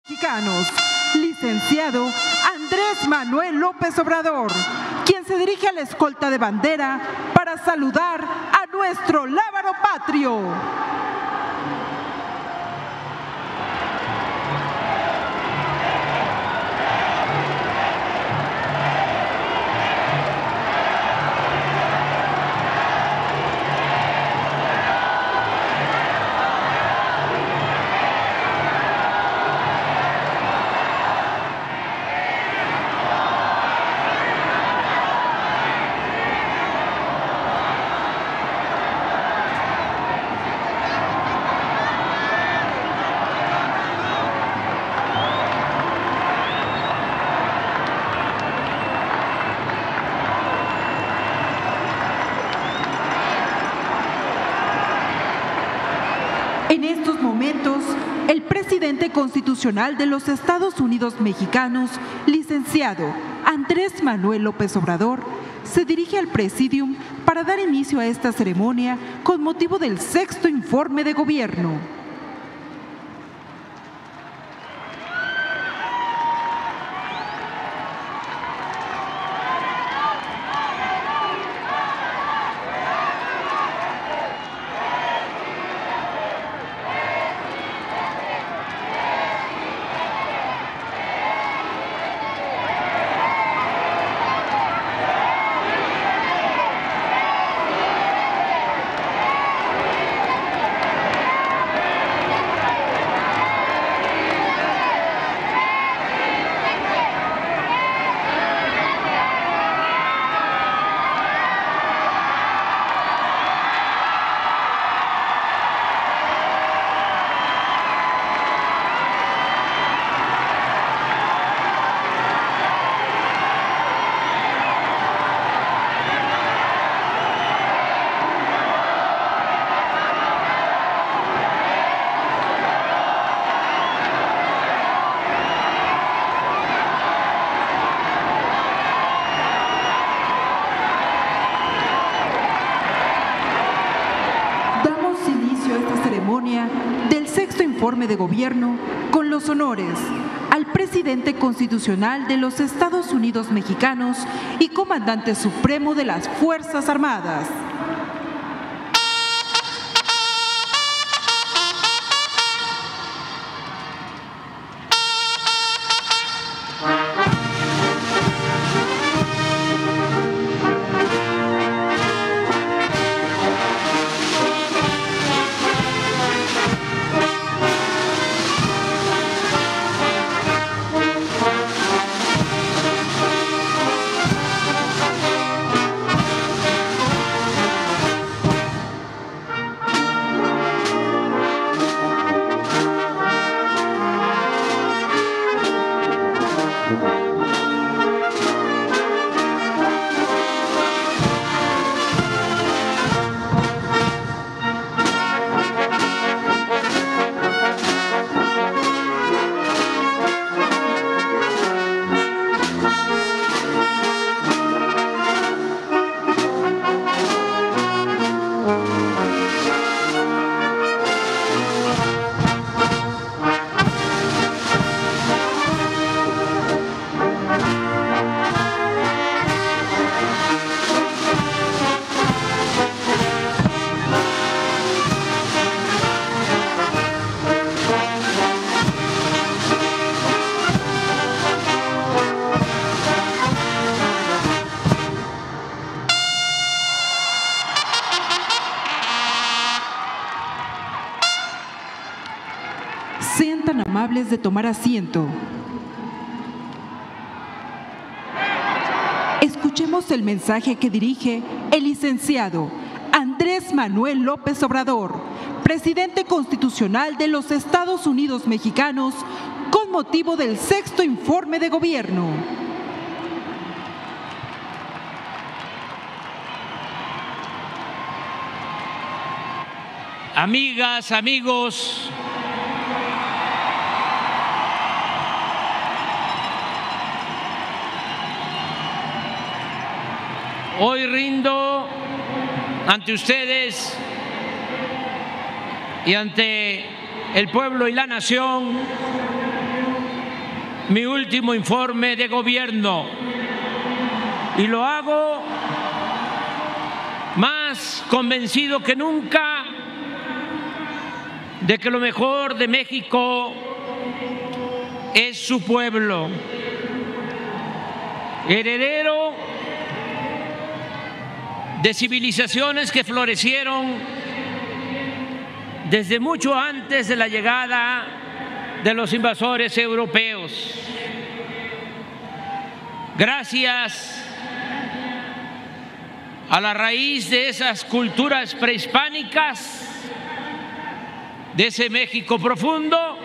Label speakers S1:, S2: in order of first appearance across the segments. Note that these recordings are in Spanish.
S1: Mexicanos, licenciado Andrés Manuel López Obrador, quien se dirige a la escolta de bandera para saludar a nuestro lábaro patrio. En estos momentos, el presidente constitucional de los Estados Unidos mexicanos, licenciado Andrés Manuel López Obrador, se dirige al Presidium para dar inicio a esta ceremonia con motivo del 6º informe de gobierno. Del 6º informe de gobierno con los honores al presidente constitucional de los Estados Unidos mexicanos y comandante supremo de las Fuerzas Armadas. Sean tan amables de tomar asiento. Escuchemos el mensaje que dirige el licenciado Andrés Manuel López Obrador, presidente constitucional de los Estados Unidos mexicanos, con motivo del 6º informe de gobierno.
S2: Amigas, amigos, hoy rindo ante ustedes y ante el pueblo y la nación mi último informe de gobierno y lo hago más convencido que nunca de que lo mejor de México es su pueblo, heredero de civilizaciones que florecieron desde mucho antes de la llegada de los invasores europeos. Gracias a la raíz de esas culturas prehispánicas, de ese México profundo,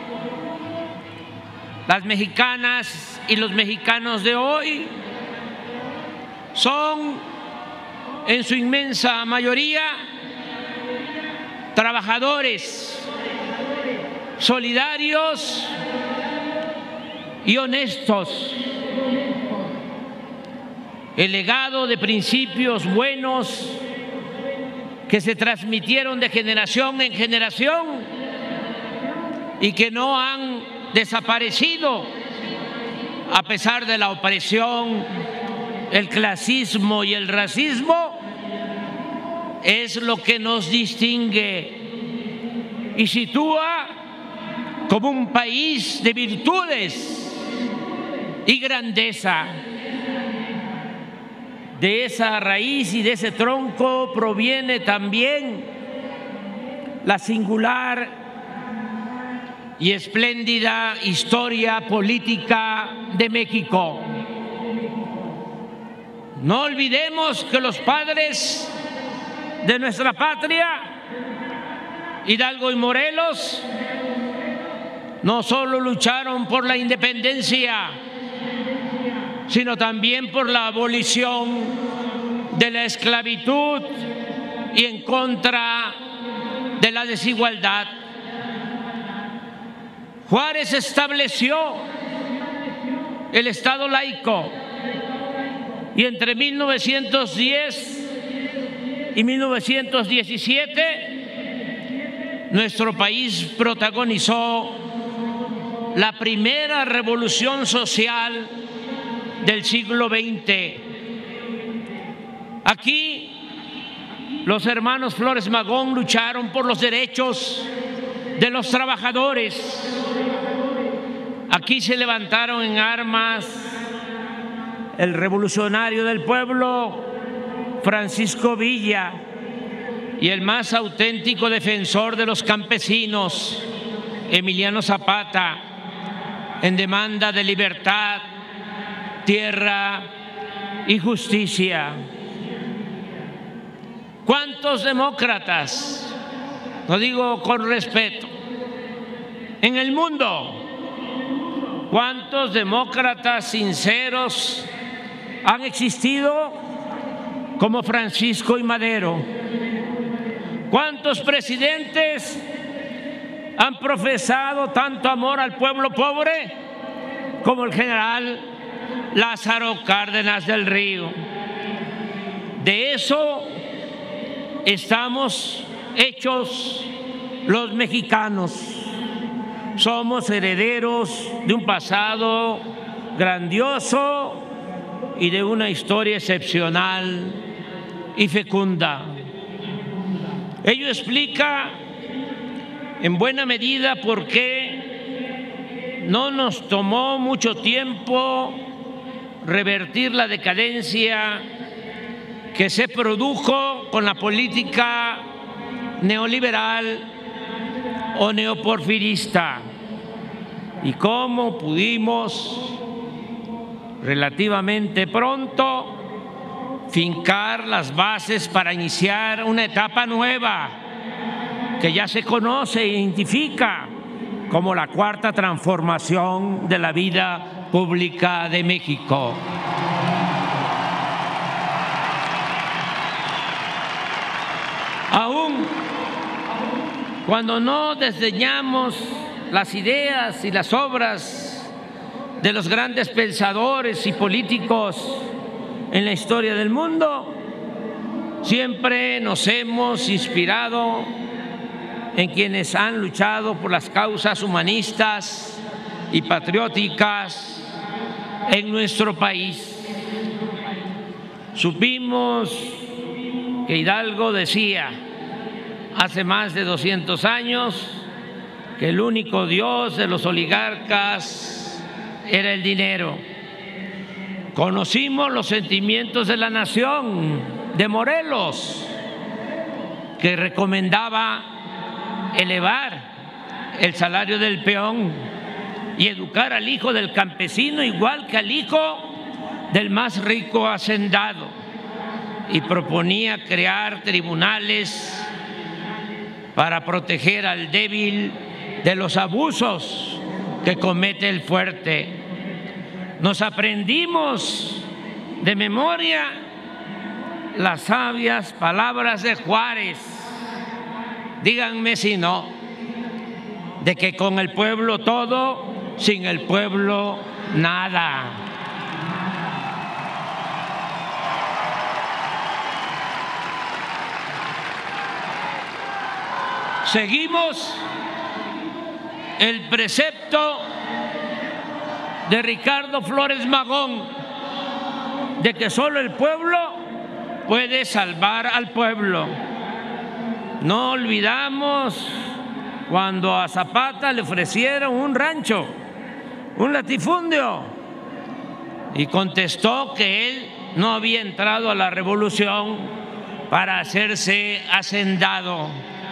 S2: las mexicanas y los mexicanos de hoy son, en su inmensa mayoría, trabajadores, solidarios y honestos. El legado de principios buenos que se transmitieron de generación en generación y que no han desaparecido a pesar de la opresión, el clasismo y el racismo, es lo que nos distingue y sitúa como un país de virtudes y grandeza. De esa raíz y de ese tronco proviene también la singular y espléndida historia política de México. No olvidemos que los padres de nuestra patria, Hidalgo y Morelos, no solo lucharon por la independencia, sino también por la abolición de la esclavitud y en contra de la desigualdad. Juárez estableció el Estado laico y entre 1910 y 1917 nuestro país protagonizó la primera revolución social del siglo XX. Aquí los hermanos Flores Magón lucharon por los derechos de los trabajadores. Aquí se levantaron en armas el revolucionario del pueblo, Francisco Villa, y el más auténtico defensor de los campesinos, Emiliano Zapata, en demanda de libertad, tierra y justicia. ¿Cuántos demócratas, lo digo con respeto, en el mundo, cuántos demócratas sinceros han existido como Francisco I. Madero? ¿Cuántos presidentes han profesado tanto amor al pueblo pobre como el general Lázaro Cárdenas del Río? De eso estamos hechos los mexicanos. Somos herederos de un pasado grandioso y de una historia excepcional y fecunda. Ello explica en buena medida por qué no nos tomó mucho tiempo revertir la decadencia que se produjo con la política neoliberal o neoporfirista, y cómo pudimos relativamente pronto fincar las bases para iniciar una etapa nueva que ya se conoce e identifica como la cuarta transformación de la vida pública de México. Aún cuando no desdeñamos las ideas y las obras de los grandes pensadores y políticos en la historia del mundo, siempre nos hemos inspirado en quienes han luchado por las causas humanistas y patrióticas en nuestro país. Supimos que Hidalgo decía hace más de 200 años que el único dios de los oligarcas era el dinero. Conocimos los sentimientos de la nación de Morelos, que recomendaba elevar el salario del peón y educar al hijo del campesino igual que al hijo del más rico hacendado, y proponía crear tribunales para proteger al débil de los abusos que comete el fuerte. Nos aprendimos de memoria las sabias palabras de Juárez, díganme si no, de que con el pueblo todo, sin el pueblo nada. Seguimos el precepto de Ricardo Flores Magón de que solo el pueblo puede salvar al pueblo. No olvidamos cuando a Zapata le ofrecieron un rancho, un latifundio, y contestó que él no había entrado a la revolución para hacerse hacendado.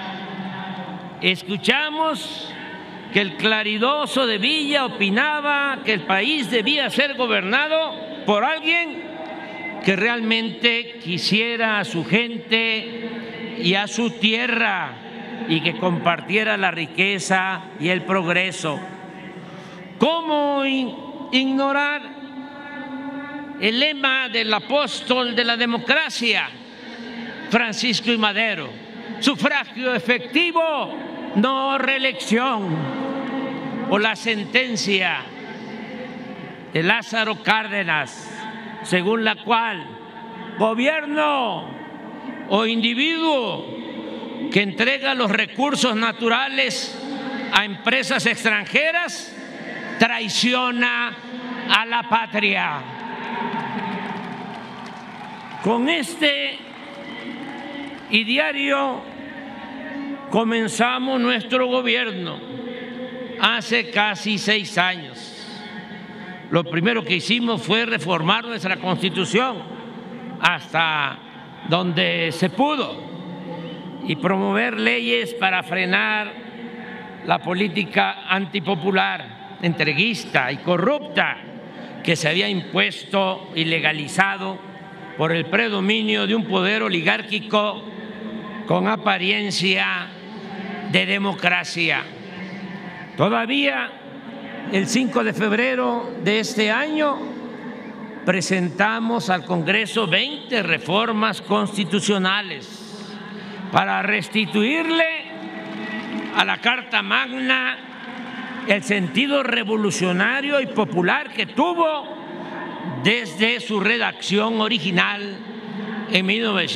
S2: Escuchamos que el claridoso de Villa opinaba que el país debía ser gobernado por alguien que realmente quisiera a su gente y a su tierra y que compartiera la riqueza y el progreso. ¿Cómo ignorar el lema del apóstol de la democracia, Francisco I. Madero? Sufragio efectivo, no reelección. O la sentencia de Lázaro Cárdenas, según la cual gobierno o individuo que entrega los recursos naturales a empresas extranjeras traiciona a la patria. Con este ideario comenzamos nuestro gobierno hace casi 6 años. Lo primero que hicimos fue reformar nuestra Constitución hasta donde se pudo y promover leyes para frenar la política antipopular, entreguista y corrupta que se había impuesto y legalizado por el predominio de un poder oligárquico con apariencia de democracia. Todavía el 5 de febrero de este año presentamos al Congreso 20 reformas constitucionales para restituirle a la Carta Magna el sentido revolucionario y popular que tuvo desde su redacción original en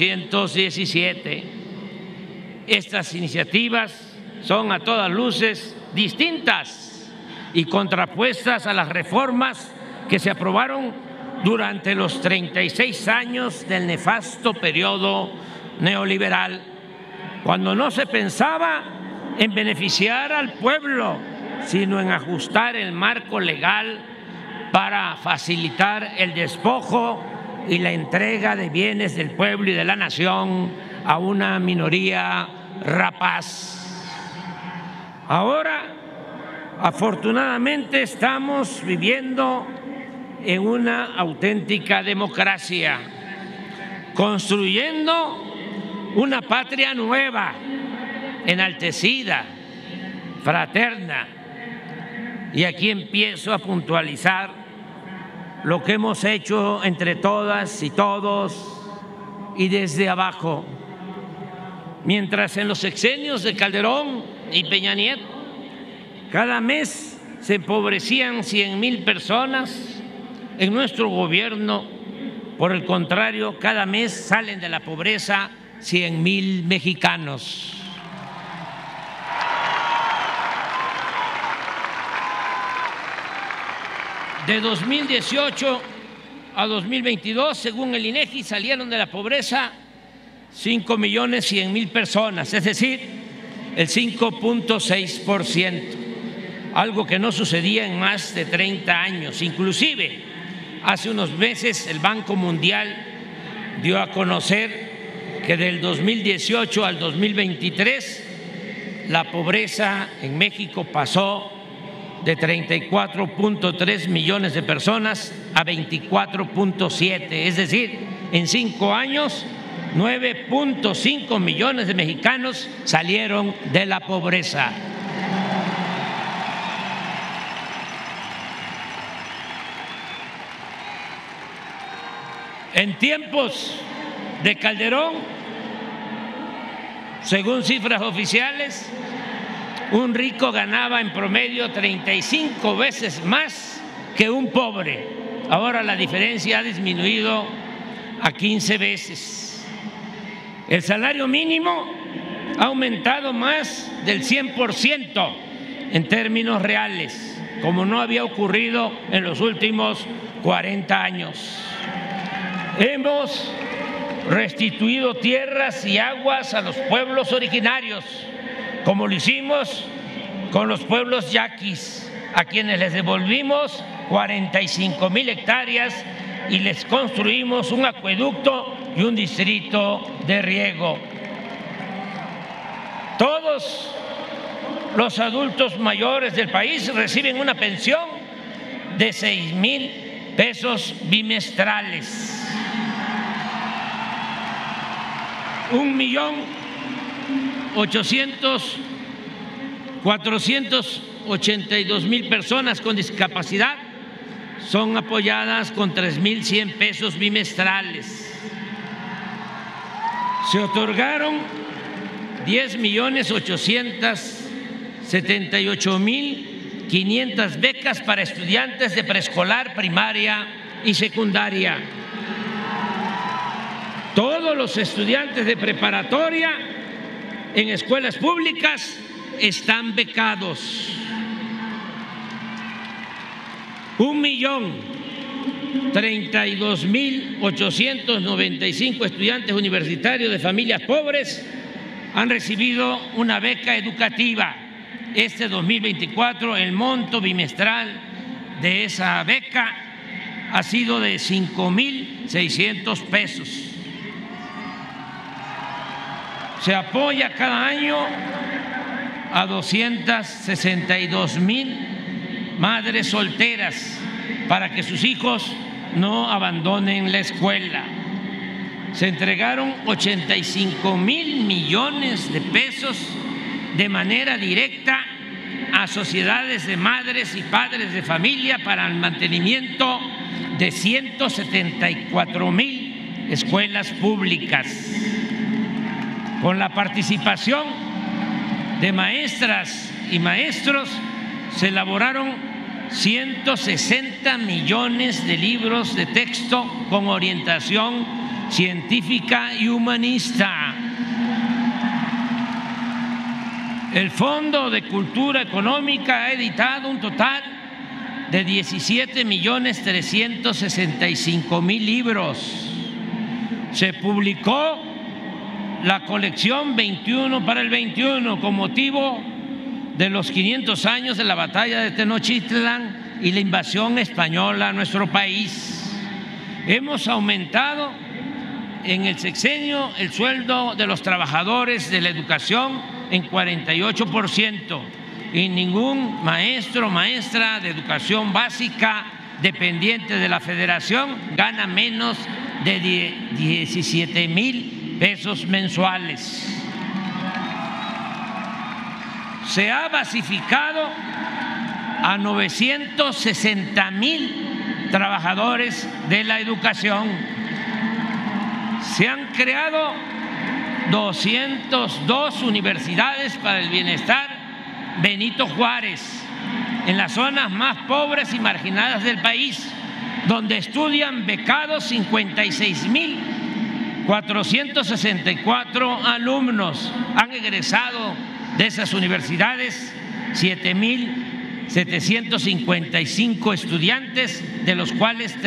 S2: 1917. Estas iniciativas son a todas luces distintas y contrapuestas a las reformas que se aprobaron durante los 36 años del nefasto periodo neoliberal, cuando no se pensaba en beneficiar al pueblo, sino en ajustar el marco legal para facilitar el despojo y la entrega de bienes del pueblo y de la nación a una minoría rapaz. Ahora, afortunadamente, estamos viviendo en una auténtica democracia, construyendo una patria nueva, enaltecida, fraterna. Y aquí empiezo a puntualizar lo que hemos hecho entre todas y todos y desde abajo. Mientras en los sexenios de Calderón y Peña Nieto cada mes se empobrecían 100,000 personas, en nuestro gobierno, por el contrario, cada mes salen de la pobreza 100,000 mexicanos. De 2018 a 2022, según el INEGI, salieron de la pobreza 5.100.000 personas, es decir, el 5.6%, algo que no sucedía en más de 30 años. Inclusive, hace unos meses el Banco Mundial dio a conocer que del 2018 al 2023 la pobreza en México pasó de 34.3 millones de personas a 24.7, es decir, en 5 años 9.5 millones de mexicanos salieron de la pobreza. En tiempos de Calderón, según cifras oficiales, un rico ganaba en promedio 35 veces más que un pobre. Ahora la diferencia ha disminuido a 15 veces. El salario mínimo ha aumentado más del 100% en términos reales, como no había ocurrido en los últimos 40 años. Hemos restituido tierras y aguas a los pueblos originarios, como lo hicimos con los pueblos yaquis, a quienes les devolvimos 45,000 hectáreas y les construimos un acueducto y un distrito de riego. Todos los adultos mayores del país reciben una pensión de 6,000 pesos bimestrales. 482,000 personas con discapacidad son apoyadas con 3,100 pesos bimestrales. Se otorgaron 10,878,500 becas para estudiantes de preescolar, primaria y secundaria. Todos los estudiantes de preparatoria en escuelas públicas están becados. 1.032.895 estudiantes universitarios de familias pobres han recibido una beca educativa. Este 2024 el monto bimestral de esa beca ha sido de 5,600 pesos. Se apoya cada año a 262,000 madres solteras para que sus hijos no abandonen la escuela. Se entregaron 85,000 millones de pesos de manera directa a sociedades de madres y padres de familia para el mantenimiento de 174,000 escuelas públicas. Con la participación de maestras y maestros se elaboraron 160 millones de libros de texto con orientación científica y humanista. El Fondo de Cultura Económica ha editado un total de 17,365,000 libros. Se publicó la colección 21 para el 21 con motivo de los 500 años de la batalla de Tenochtitlán y la invasión española a nuestro país. Hemos aumentado en el sexenio el sueldo de los trabajadores de la educación en 48% y ningún maestro o maestra de educación básica dependiente de la Federación gana menos de 17,000 pesos mensuales. Se ha basificado a 960,000 trabajadores de la educación. Se han creado 202 universidades para el bienestar Benito Juárez en las zonas más pobres y marginadas del país, donde estudian becados 56,464 alumnos. Han egresado de esas universidades 7,000 3.755 estudiantes, de los cuales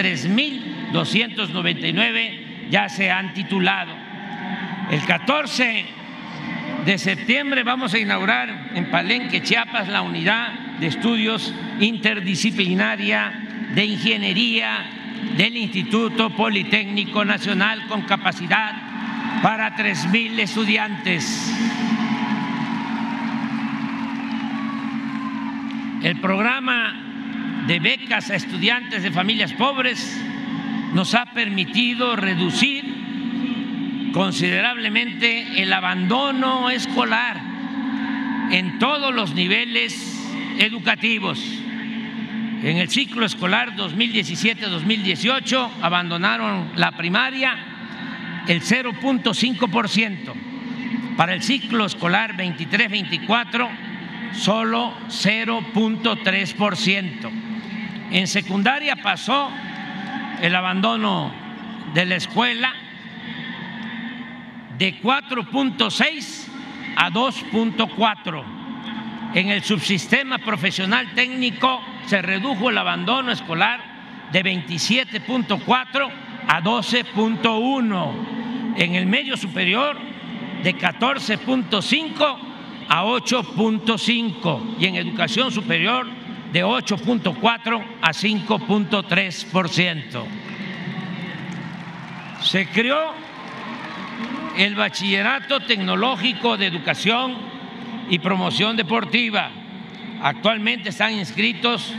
S2: 3.299 ya se han titulado. El 14 de septiembre vamos a inaugurar en Palenque, Chiapas, la unidad de estudios interdisciplinaria de ingeniería del Instituto Politécnico Nacional, con capacidad para 3,000 estudiantes. El programa de becas a estudiantes de familias pobres nos ha permitido reducir considerablemente el abandono escolar en todos los niveles educativos. En el ciclo escolar 2017-2018 abandonaron la primaria el 0.5%. Para el ciclo escolar 23-24 solo 0.3%. En secundaria pasó el abandono de la escuela de 4.6 a 2.4. En el subsistema profesional técnico se redujo el abandono escolar de 27.4 a 12.1. En el medio superior de 14.5 a 8.5 y en educación superior de 8.4 a 5.3%. Se creó el Bachillerato Tecnológico de Educación y Promoción Deportiva. Actualmente están inscritos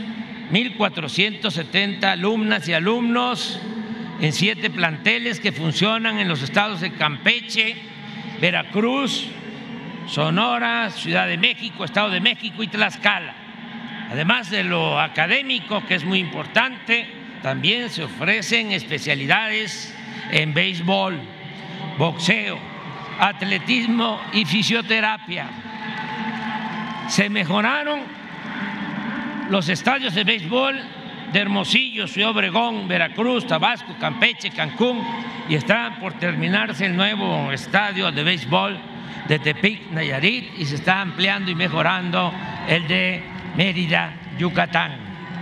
S2: 1.470 alumnas y alumnos en 7 planteles que funcionan en los estados de Campeche, Veracruz, Sonora, Ciudad de México, Estado de México y Tlaxcala. Además de lo académico, que es muy importante, también se ofrecen especialidades en béisbol, boxeo, atletismo y fisioterapia. Se mejoraron los estadios de béisbol de Hermosillo, Ciudad Obregón, Veracruz, Tabasco, Campeche, Cancún, y está por terminarse el nuevo estadio de béisbol de Tepic, Nayarit, y se está ampliando y mejorando el de Mérida, Yucatán.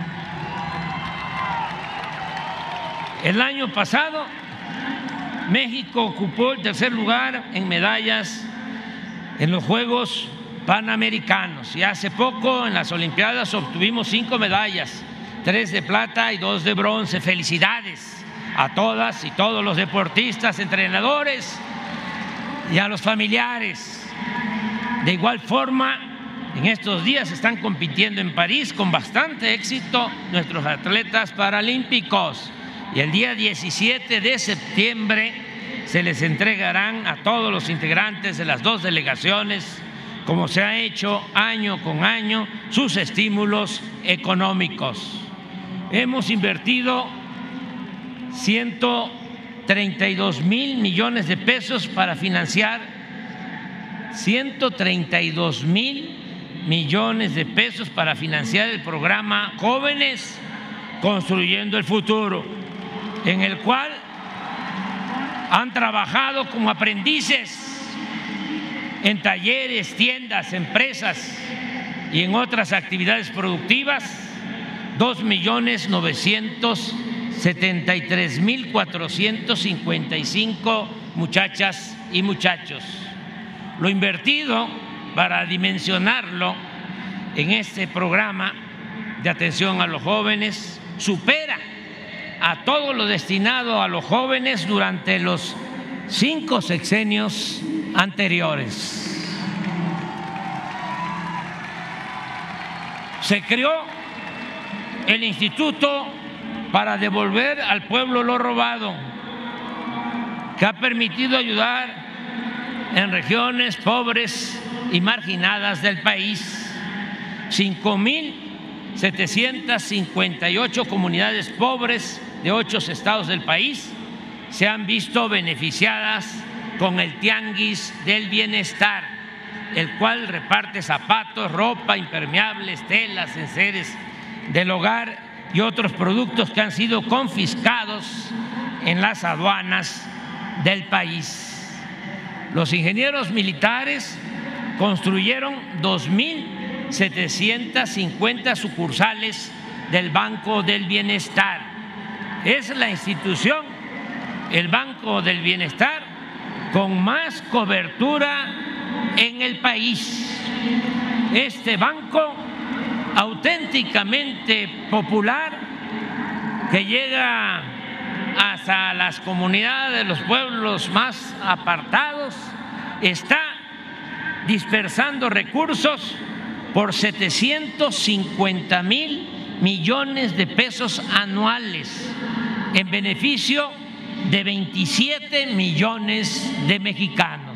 S2: El año pasado México ocupó el tercer lugar en medallas en los Juegos Panamericanos, y hace poco en las Olimpiadas obtuvimos 5 medallas, 3 de plata y 2 de bronce. Felicidades a todas y todos los deportistas, entrenadores y a los familiares. De igual forma, en estos días están compitiendo en París con bastante éxito nuestros atletas paralímpicos, y el día 17 de septiembre se les entregarán a todos los integrantes de las 2 delegaciones, como se ha hecho año con año, sus estímulos económicos. Hemos invertido 132,000 millones de pesos para financiar 132,000 millones de pesos para financiar el programa Jóvenes Construyendo el Futuro, en el cual han trabajado como aprendices en talleres, tiendas, empresas y en otras actividades productivas 2.973.455 muchachas y muchachos. Lo invertido, para dimensionarlo, en este programa de atención a los jóvenes supera a todo lo destinado a los jóvenes durante los 5 sexenios anteriores. Se creó el Instituto para Devolver al Pueblo lo Robado, que ha permitido ayudar en regiones pobres y marginadas del país. 5.758 comunidades pobres de 8 estados del país se han visto beneficiadas con el Tianguis del Bienestar, el cual reparte zapatos, ropa, impermeables, telas, enseres del hogar y otros productos que han sido confiscados en las aduanas del país. Los ingenieros militares construyeron 2.000 750 sucursales del Banco del Bienestar. Es la institución, el Banco del Bienestar, con más cobertura en el país. Este banco auténticamente popular que llega hasta las comunidades de los pueblos más apartados, está dispersando recursos por 750,000 millones de pesos anuales en beneficio de 27 millones de mexicanos.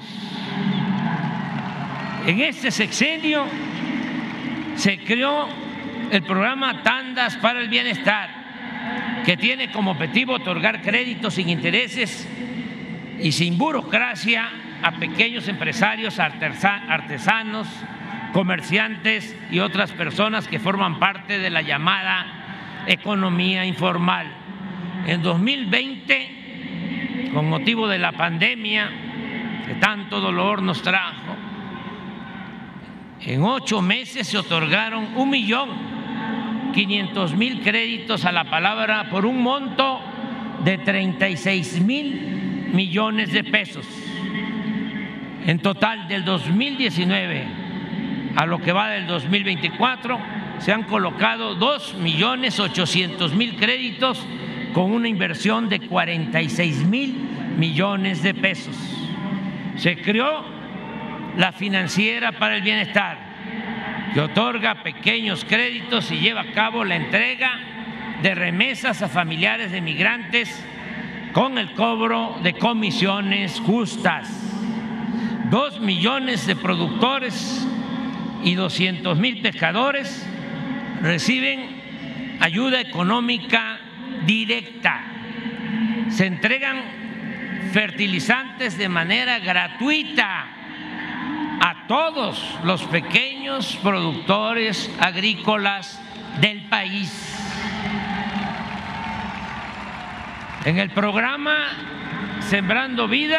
S2: En este sexenio se creó el programa Tandas para el Bienestar, que tiene como objetivo otorgar créditos sin intereses y sin burocracia a pequeños empresarios, artesanos, comerciantes y otras personas que forman parte de la llamada economía informal. En 2020, con motivo de la pandemia que tanto dolor nos trajo, en 8 meses se otorgaron 1,500,000 créditos a la palabra por un monto de 36,000 millones de pesos. En total, del 2019 a lo que va del 2024, se han colocado 2,800,000 créditos con una inversión de 46,000 millones de pesos. Se creó la Financiera para el Bienestar, que otorga pequeños créditos y lleva a cabo la entrega de remesas a familiares de migrantes con el cobro de comisiones justas. 2 millones de productores y 200,000 pescadores reciben ayuda económica directa. Se entregan fertilizantes de manera gratuita a todos los pequeños productores agrícolas del país. En el programa Sembrando Vida,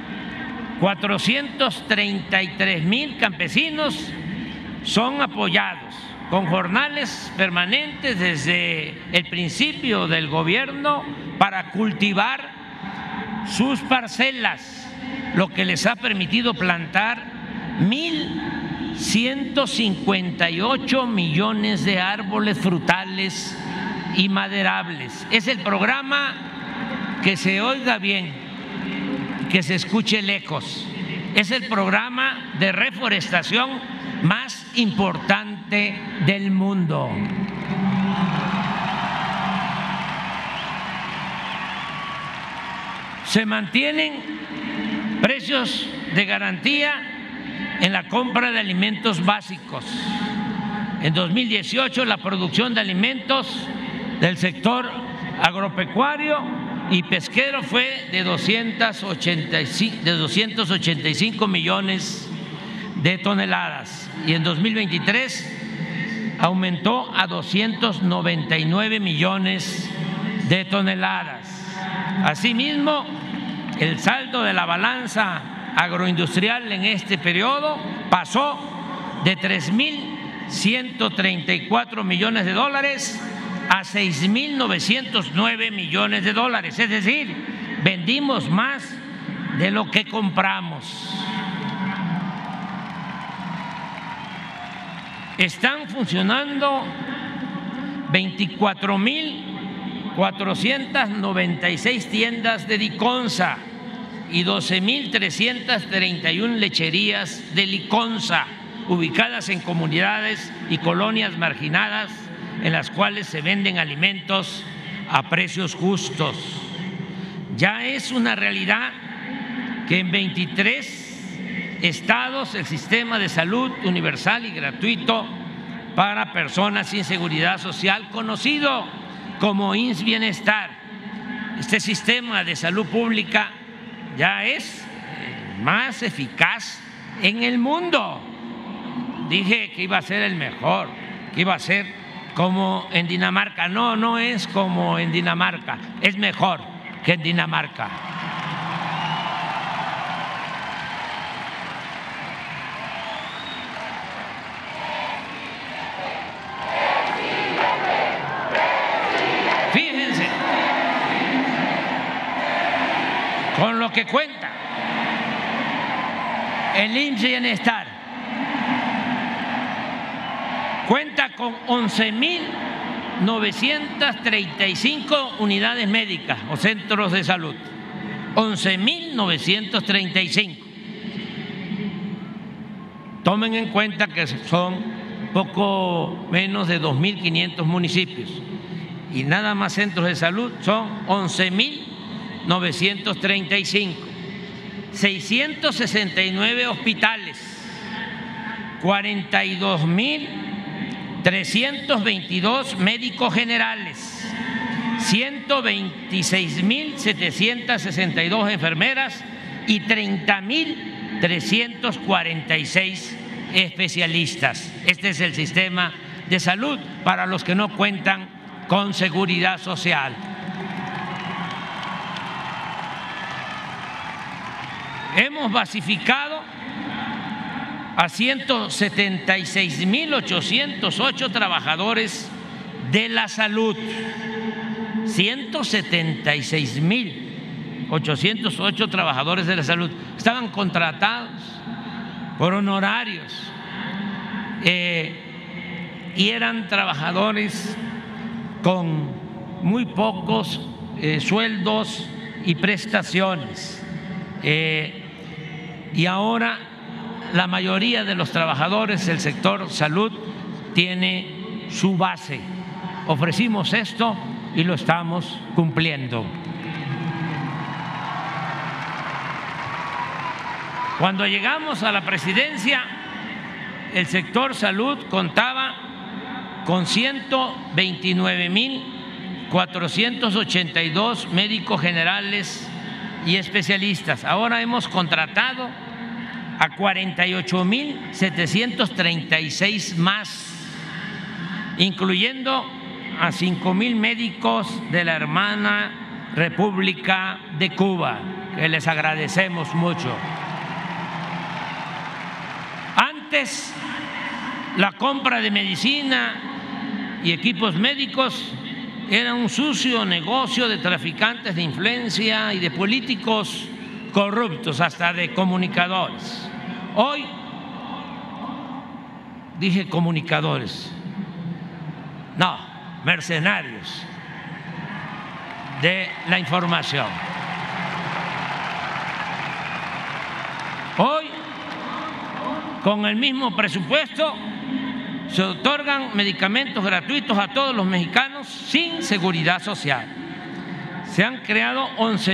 S2: 433,000 campesinos son apoyados con jornales permanentes desde el principio del gobierno para cultivar sus parcelas, lo que les ha permitido plantar 1,158 millones de árboles frutales y maderables. Es el programa, que se oiga bien, que se escuche lejos, es el programa de reforestación más importante del mundo. Se mantienen precios de garantía en la compra de alimentos básicos. En 2018 la producción de alimentos del sector agropecuario y pesquero fue de 285 millones de toneladas y en 2023 aumentó a 299 millones de toneladas. Asimismo, el saldo de la balanza agroindustrial en este periodo pasó de 3,134 millones de dólares a 6,909 millones de dólares, es decir, vendimos más de lo que compramos. Están funcionando 24,496 tiendas de Liconza y 12,331 lecherías de Liconza, ubicadas en comunidades y colonias marginadas, en las cuales se venden alimentos a precios justos. Ya es una realidad que en 23 estados el sistema de salud universal y gratuito para personas sin seguridad social, conocido como IMSS Bienestar, este sistema de salud pública ya es el más eficaz en el mundo. Dije que iba a ser el mejor, que iba a ser como en Dinamarca. No, no es como en Dinamarca, es mejor que en Dinamarca. con lo que cuenta el IMSS Bienestar. Cuenta con 11.935 unidades médicas o centros de salud. 11.935. Tomen en cuenta que son poco menos de 2.500 municipios y nada más centros de salud son 11.935. 669 hospitales, 42.322 médicos generales, 126.762 enfermeras y 30.346 especialistas. Este es el sistema de salud para los que no cuentan con seguridad social. Hemos basificado a 176.808 trabajadores de la salud. 176.808 trabajadores de la salud estaban contratados por honorarios y eran trabajadores con muy pocos sueldos y prestaciones. Y ahora la mayoría de los trabajadores del sector salud tiene su base. Ofrecimos esto y lo estamos cumpliendo. Cuando llegamos a la presidencia, el sector salud contaba con 129.482 médicos generales y especialistas. Ahora hemos contratado a 48.736 más, incluyendo a 5.000 médicos de la hermana República de Cuba, que les agradecemos mucho. Antes, la compra de medicina y equipos médicos era un sucio negocio de traficantes de influencia y de políticos corruptos, hasta de comunicadores. Hoy, dije comunicadores, no, mercenarios de la información. Hoy, con el mismo presupuesto, se otorgan medicamentos gratuitos a todos los mexicanos sin seguridad social. Se han creado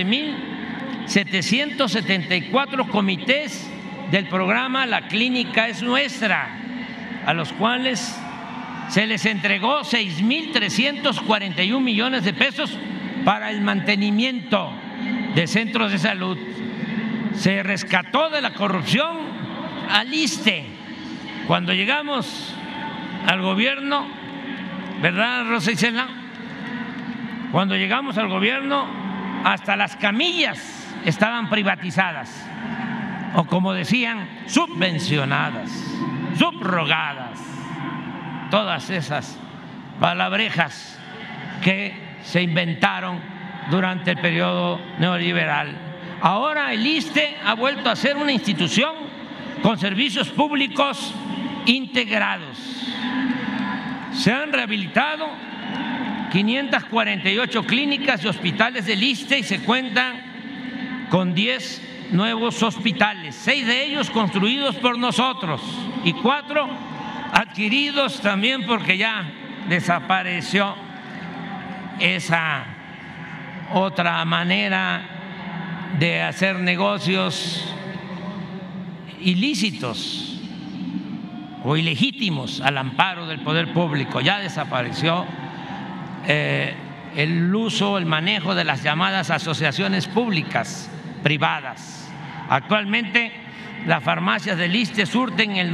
S2: 11.774 comités del programa La Clínica es Nuestra, a los cuales se les entregó 6.341 millones de pesos para el mantenimiento de centros de salud. Se rescató de la corrupción al ISSSTE. Cuando llegamos al gobierno, ¿verdad, Rosa Isela? Cuando llegamos al gobierno, hasta las camillas estaban privatizadas, o como decían, subvencionadas, subrogadas, todas esas palabrejas que se inventaron durante el periodo neoliberal. Ahora el ISSSTE ha vuelto a ser una institución con servicios públicos integrados. Se han rehabilitado 548 clínicas y hospitales del ISSSTE y se cuentan con 10 nuevos hospitales, 6 de ellos construidos por nosotros y 4 adquiridos también porque ya desapareció esa otra manera de hacer negocios ilícitos o ilegítimos al amparo del poder público. Ya desapareció el uso, el manejo de las llamadas asociaciones públicas privadas. Actualmente las farmacias del ISSSTE surten el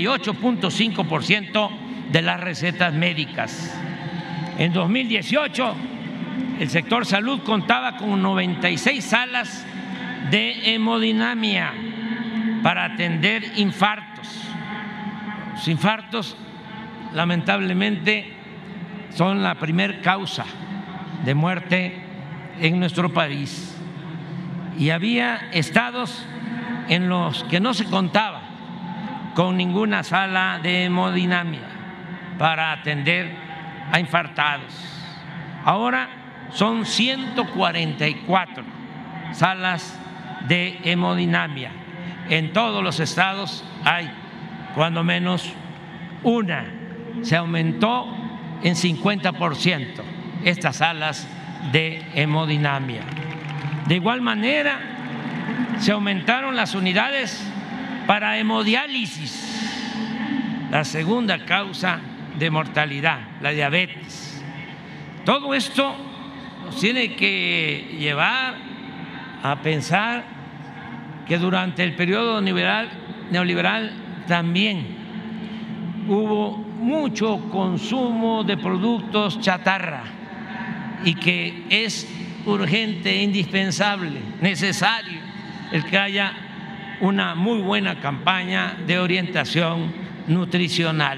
S2: 98.5% de las recetas médicas. En 2018 el sector salud contaba con 96 salas de hemodinamia para atender infartos. Los infartos, lamentablemente, son la primer causa de muerte en nuestro país. y había estados en los que no se contaba con ninguna sala de hemodinamia para atender a infartados. Ahora son 144 salas de hemodinamia. En todos los estados hay cuando menos una. Se aumentó en 50% estas salas de hemodinamia. De igual manera, se aumentaron las unidades para hemodiálisis, la segunda causa de mortalidad, la diabetes. Todo esto nos tiene que llevar a pensar que durante el periodo neoliberal también hubo mucho consumo de productos chatarra y que es urgente, indispensable, necesario el que haya una muy buena campaña de orientación nutricional.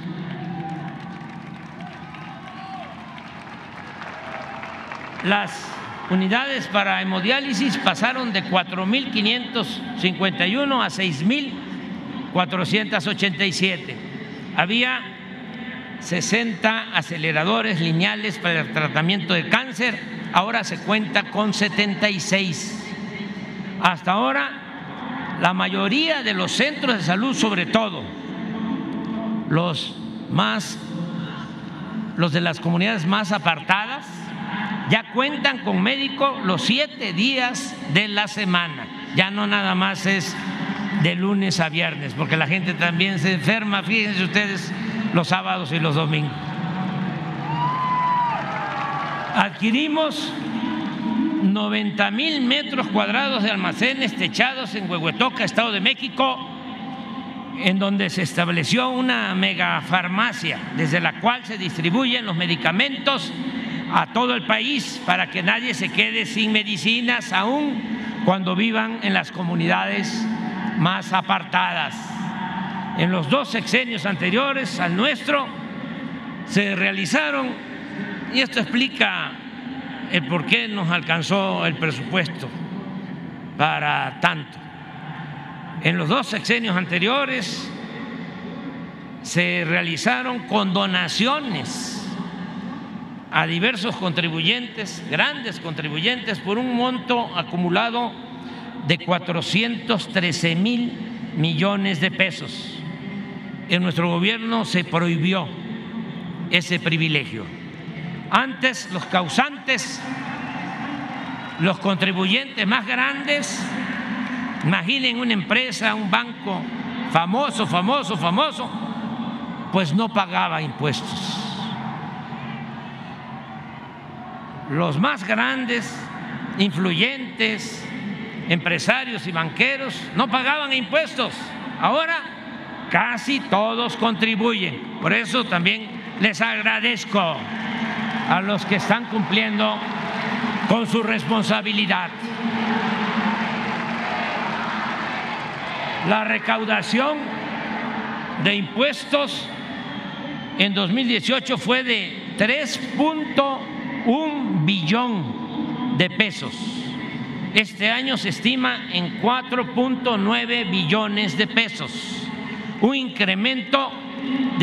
S2: Las unidades para hemodiálisis pasaron de 4.551 a 6.487. Había 60 aceleradores lineales para el tratamiento del cáncer, ahora se cuenta con 76. Hasta ahora, la mayoría de los centros de salud, sobre todo los de las comunidades más apartadas, ya cuentan con médico los 7 días de la semana. Ya no nada más es de lunes a viernes, porque la gente también se enferma, fíjense ustedes, los sábados y los domingos. Adquirimos 90,000 metros cuadrados de almacenes techados en Huehuetoca, Estado de México, en donde se estableció una megafarmacia desde la cual se distribuyen los medicamentos a todo el país para que nadie se quede sin medicinas, aun cuando vivan en las comunidades más apartadas. En los 2 sexenios anteriores al nuestro se realizaron, y esto explica el por qué nos alcanzó el presupuesto para tanto. En los 2 sexenios anteriores se realizaron con donaciones a diversos contribuyentes, grandes contribuyentes, por un monto acumulado de 413,000 millones de pesos. En nuestro gobierno se prohibió ese privilegio. Antes, los causantes, los contribuyentes más grandes, imaginen una empresa, un banco famoso, pues no pagaba impuestos. Los más grandes, influyentes, empresarios y banqueros no pagaban impuestos. Ahora casi todos contribuyen. Por eso también les agradezco a los que están cumpliendo con su responsabilidad. La recaudación de impuestos en 2018 fue de 3.1 billón de pesos. Este año se estima en 4.9 billones de pesos, un incremento de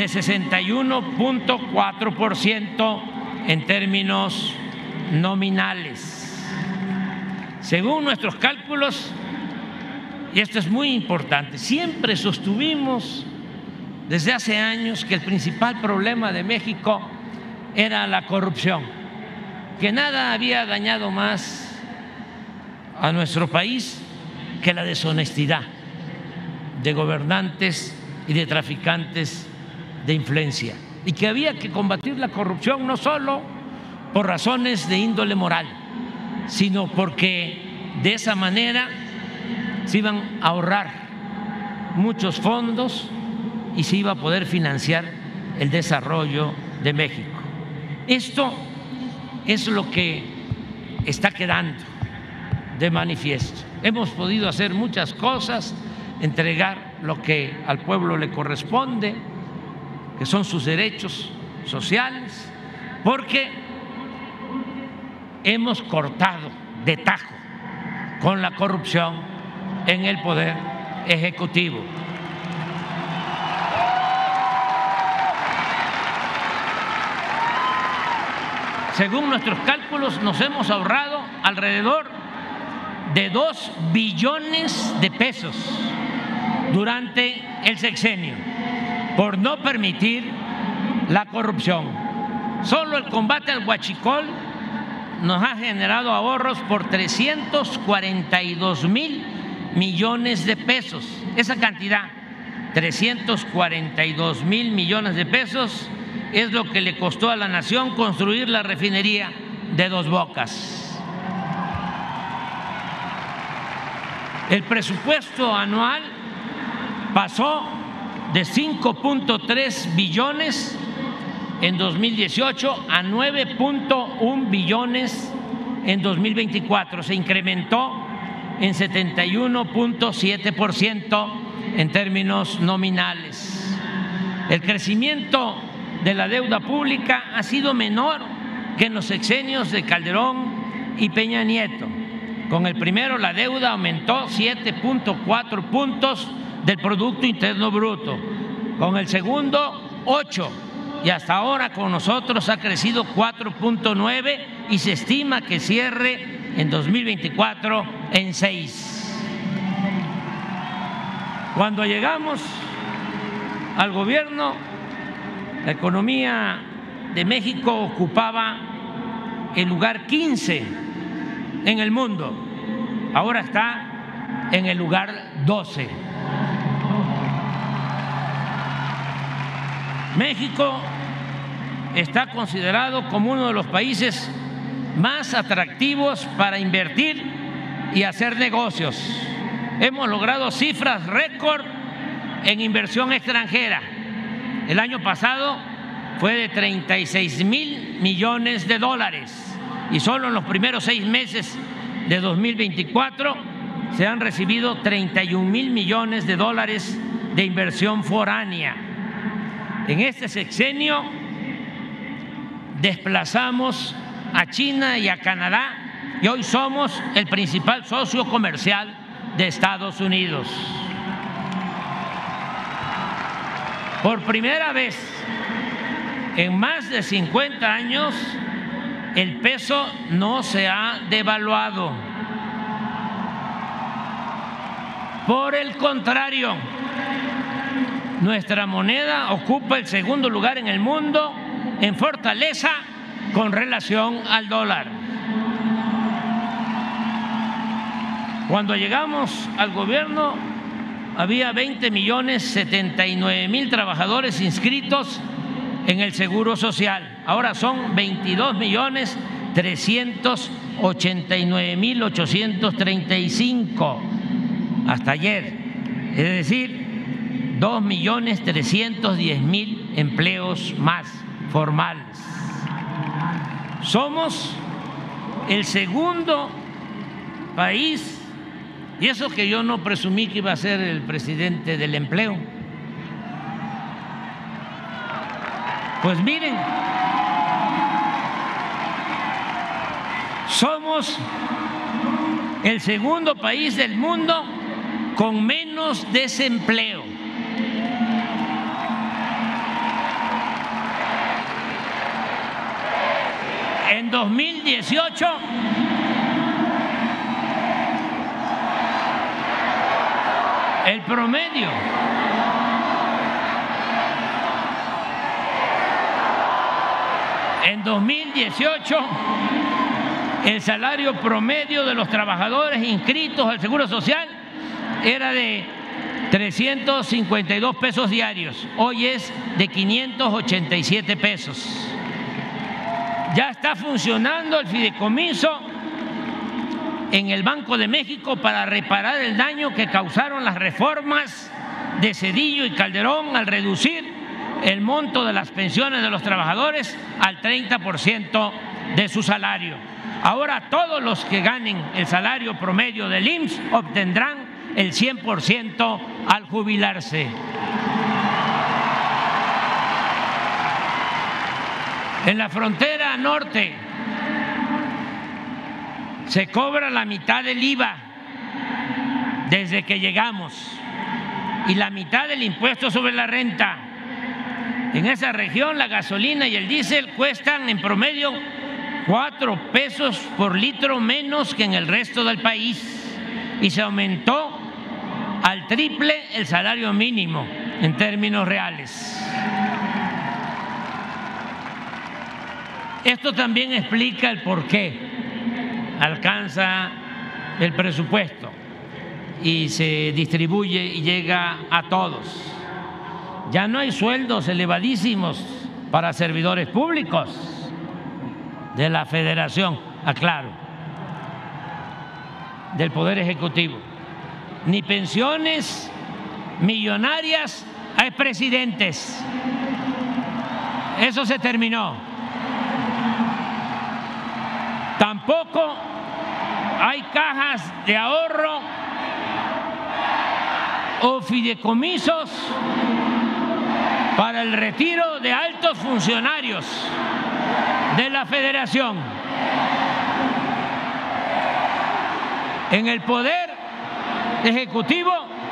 S2: 61.4% en términos nominales. Según nuestros cálculos, y esto es muy importante, siempre sostuvimos desde hace años que el principal problema de México era la corrupción, que nada había dañado más a nuestro país que la deshonestidad de gobernantes y de traficantes de influencia, y que había que combatir la corrupción no solo por razones de índole moral, sino porque de esa manera se iban a ahorrar muchos fondos y se iba a poder financiar el desarrollo de México. Esto es lo que está quedando de manifiesto. Hemos podido hacer muchas cosas, entregar lo que al pueblo le corresponde, que son sus derechos sociales, porque hemos cortado de tajo con la corrupción en el Poder Ejecutivo. Según nuestros cálculos, nos hemos ahorrado alrededor de 2 billones de pesos durante el sexenio por no permitir la corrupción. Solo el combate al huachicol nos ha generado ahorros por 342,000 millones de pesos. Esa cantidad, 342,000 millones de pesos, es lo que le costó a la nación construir la refinería de Dos Bocas. El presupuesto anual pasó de 5.3 billones en 2018 a 9.1 billones en 2024. Se incrementó en 71.7% en términos nominales. El crecimiento de la deuda pública ha sido menor que en los sexenios de Calderón y Peña Nieto. Con el primero, la deuda aumentó 7.4 puntos del Producto Interno Bruto. Con el segundo, 8. Y hasta ahora con nosotros ha crecido 4.9 y se estima que cierre en 2024 en 6. Cuando llegamos al gobierno, la economía de México ocupaba el lugar 15 en el mundo, ahora está en el lugar 12. México está considerado como uno de los países más atractivos para invertir y hacer negocios. Hemos logrado cifras récord en inversión extranjera. El año pasado fue de 36,000 millones de dólares. Y solo en los primeros 6 meses de 2024 se han recibido 31,000 millones de dólares de inversión foránea. En este sexenio desplazamos a China y a Canadá y hoy somos el principal socio comercial de Estados Unidos. Por primera vez en más de 50 años, el peso no se ha devaluado. Por el contrario, nuestra moneda ocupa el segundo lugar en el mundo en fortaleza con relación al dólar. Cuando llegamos al gobierno, había 20,079,000 trabajadores inscritos en el Seguro Social. Ahora son 22,389,835 hasta ayer, es decir, 2,310,000 empleos más formales. Somos el segundo país, y eso que yo no presumí que iba a ser el presidente del empleo. Pues miren, somos el segundo país del mundo con menos desempleo. En 2018, el promedio en 2018 el salario promedio de los trabajadores inscritos al Seguro Social era de 352 pesos diarios, hoy es de 587 pesos. Ya está funcionando el fideicomiso en el Banco de México para reparar el daño que causaron las reformas de Zedillo y Calderón al reducir el monto de las pensiones de los trabajadores al 30% de su salario. Ahora todos los que ganen el salario promedio del IMSS obtendrán el 100% al jubilarse. En la frontera norte se cobra la mitad del IVA desde que llegamos, y la mitad del impuesto sobre la renta. En esa región la gasolina y el diésel cuestan en promedio 4 pesos por litro menos que en el resto del país, y se aumentó al triple el salario mínimo en términos reales. Esto también explica el por qué alcanza el presupuesto y se distribuye y llega a todos. Ya no hay sueldos elevadísimos para servidores públicos de la Federación, aclaro, del Poder Ejecutivo, ni pensiones millonarias a expresidentes. Eso se terminó. Tampoco hay cajas de ahorro o fideicomisos para el retiro de altos funcionarios de la Federación. En el Poder Ejecutivo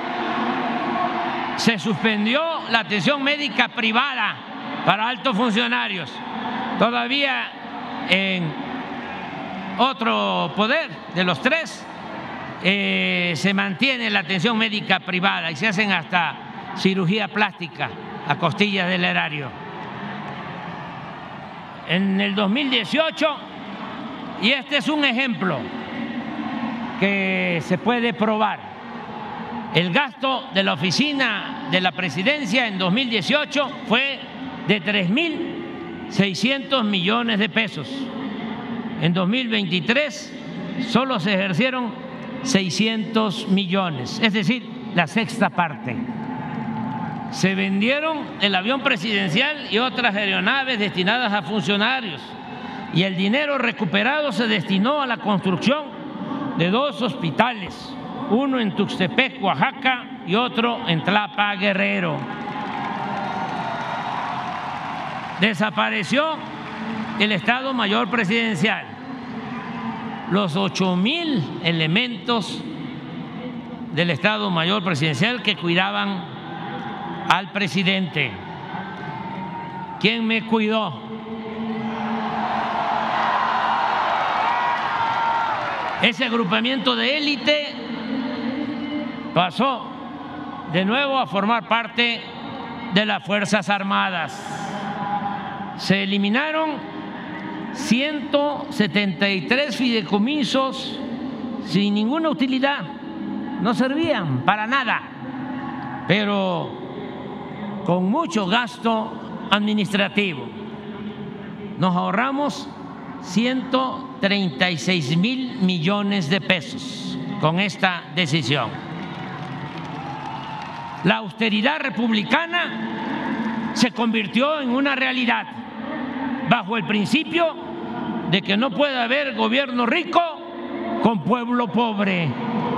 S2: se suspendió la atención médica privada para altos funcionarios. Todavía en otro poder de los tres se mantiene la atención médica privada y se hacen hasta cirugía plástica a costillas del erario. En el 2018, y este es un ejemplo que se puede probar, el gasto de la oficina de la presidencia en 2018 fue de 3.600 millones de pesos. En 2023 solo se ejercieron 600 millones, es decir, la sexta parte. Se vendieron el avión presidencial y otras aeronaves destinadas a funcionarios, y el dinero recuperado se destinó a la construcción de 2 hospitales, uno en Tuxtepec, Oaxaca, y otro en Tlapa, Guerrero. Desapareció el Estado Mayor Presidencial, los 8,000 elementos del Estado Mayor Presidencial que cuidaban al presidente. ¿Quién me cuidó? Ese agrupamiento de élite pasó de nuevo a formar parte de las Fuerzas Armadas. Se eliminaron 173 fideicomisos sin ninguna utilidad, no servían para nada, pero con mucho gasto administrativo. Nos ahorramos 136,000 millones de pesos con esta decisión. La austeridad republicana se convirtió en una realidad bajo el principio de que no puede haber gobierno rico con pueblo pobre.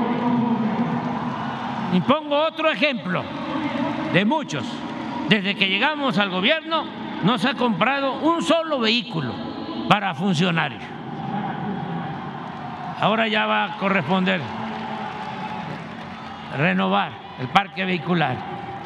S2: Y pongo otro ejemplo de muchos. Desde que llegamos al gobierno no se ha comprado un solo vehículo para funcionarios. Ahora ya va a corresponder renovar el parque vehicular.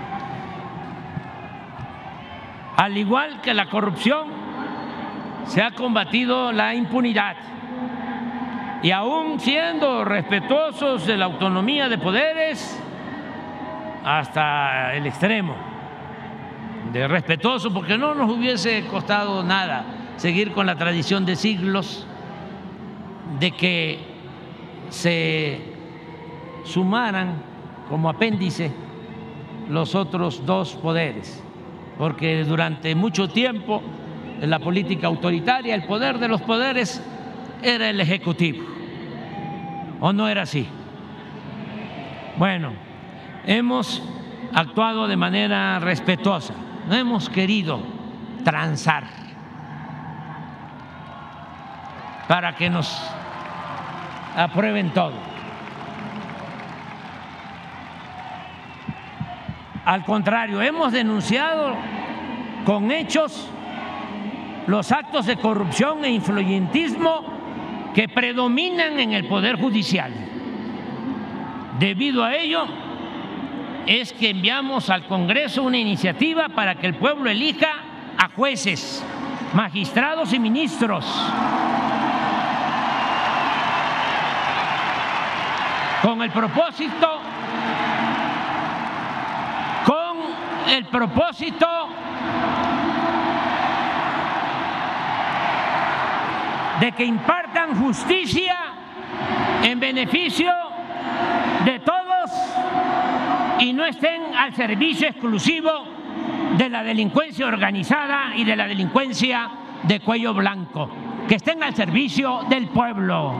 S2: Al igual que la corrupción, se ha combatido la impunidad, y aún siendo respetuosos de la autonomía de poderes hasta el extremo de respetuoso, porque no nos hubiese costado nada seguir con la tradición de siglos de que se sumaran como apéndice los otros 2 poderes, porque durante mucho tiempo en la política autoritaria el poder de los poderes era el Ejecutivo, ¿o no era así? Bueno, hemos actuado de manera respetuosa, no hemos querido transar para que nos aprueben todo. Al contrario, hemos denunciado con hechos los actos de corrupción e influyentismo que predominan en el Poder Judicial. Debido a ello, es que enviamos al Congreso una iniciativa para que el pueblo elija a jueces, magistrados y ministros, con el propósito de que impartan justicia en beneficio de todos y no estén al servicio exclusivo de la delincuencia organizada y de la delincuencia de cuello blanco, que estén al servicio del pueblo.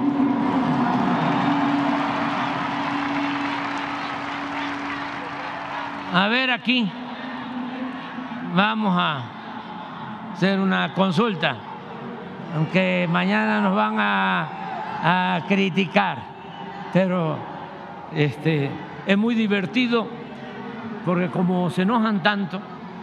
S2: A ver, aquí vamos a hacer una consulta, aunque mañana nos van a criticar, pero es muy divertido porque como se enojan tanto,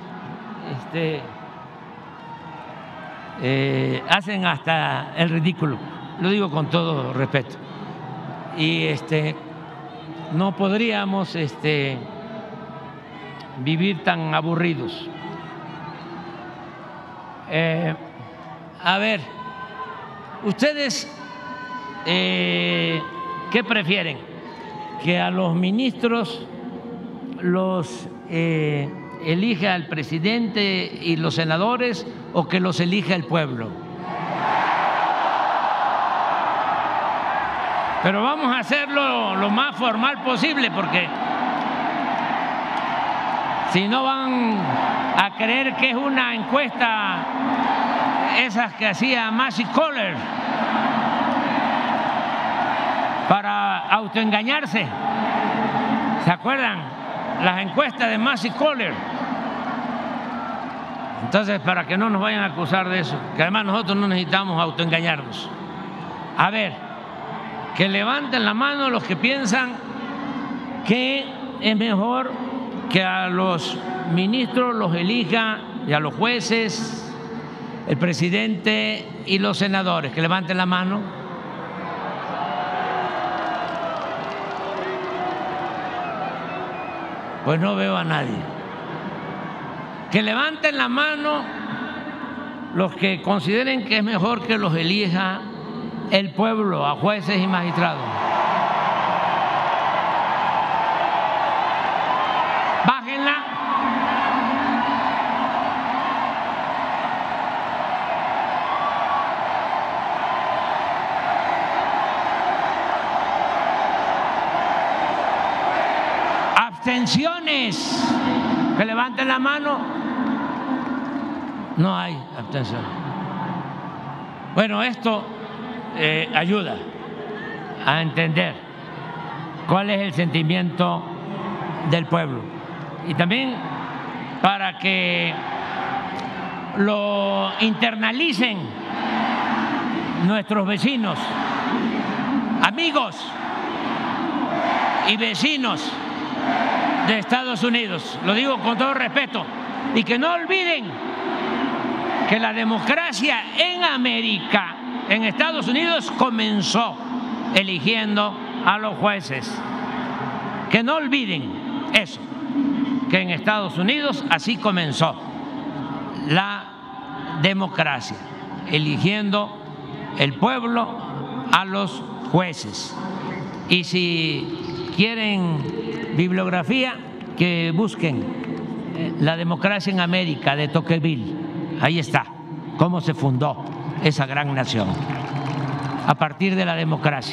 S2: hacen hasta el ridículo, lo digo con todo respeto, y no podríamos vivir tan aburridos. A ver, ustedes ¿qué prefieren? ¿Que a los ministros los elija el presidente y los senadores o que los elija el pueblo? Pero vamos a hacerlo lo más formal posible, porque si no van a creer que es una encuesta esas que hacía Massey Kohler para autoengañarse. ¿Se acuerdan? Las encuestas de Massey Kohler. Entonces, para que no nos vayan a acusar de eso, que además nosotros no necesitamos autoengañarnos. A ver, que levanten la mano los que piensan que es mejor que a los ministros los elija y a los jueces el presidente y los senadores. Que levanten la mano. Pues no veo a nadie. Que levanten la mano los que consideren que es mejor que los elija el pueblo a jueces y magistrados. Bájenla. Abstenciones. Que levanten la mano. No hay abstención. Bueno, esto ayuda a entender cuál es el sentimiento del pueblo y también para que lo internalicen nuestros vecinos, amigos y vecinos de Estados Unidos. Lo digo con todo respeto, y que no olviden que la democracia en América, en Estados Unidos, comenzó eligiendo a los jueces. Que no olviden eso, que en Estados Unidos así comenzó la democracia, eligiendo el pueblo a los jueces. Y si quieren bibliografía, que busquen La democracia en América de Tocqueville. Ahí está cómo se fundó esa gran nación a partir de la democracia.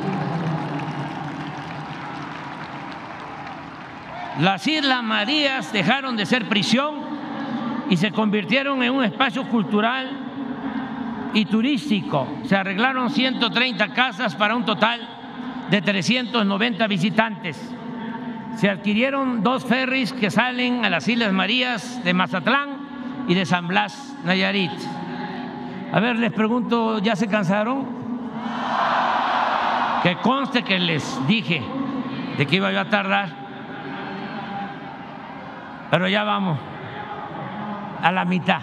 S2: Las Islas Marías dejaron de ser prisión y se convirtieron en un espacio cultural y turístico. Se arreglaron 130 casas para un total de 390 visitantes. Se adquirieron 2 ferries que salen a las Islas Marías de Mazatlán y de San Blas, Nayarit. A ver, les pregunto, ¿ya se cansaron? Que conste que les dije de que iba yo a tardar, pero ya vamos a la mitad.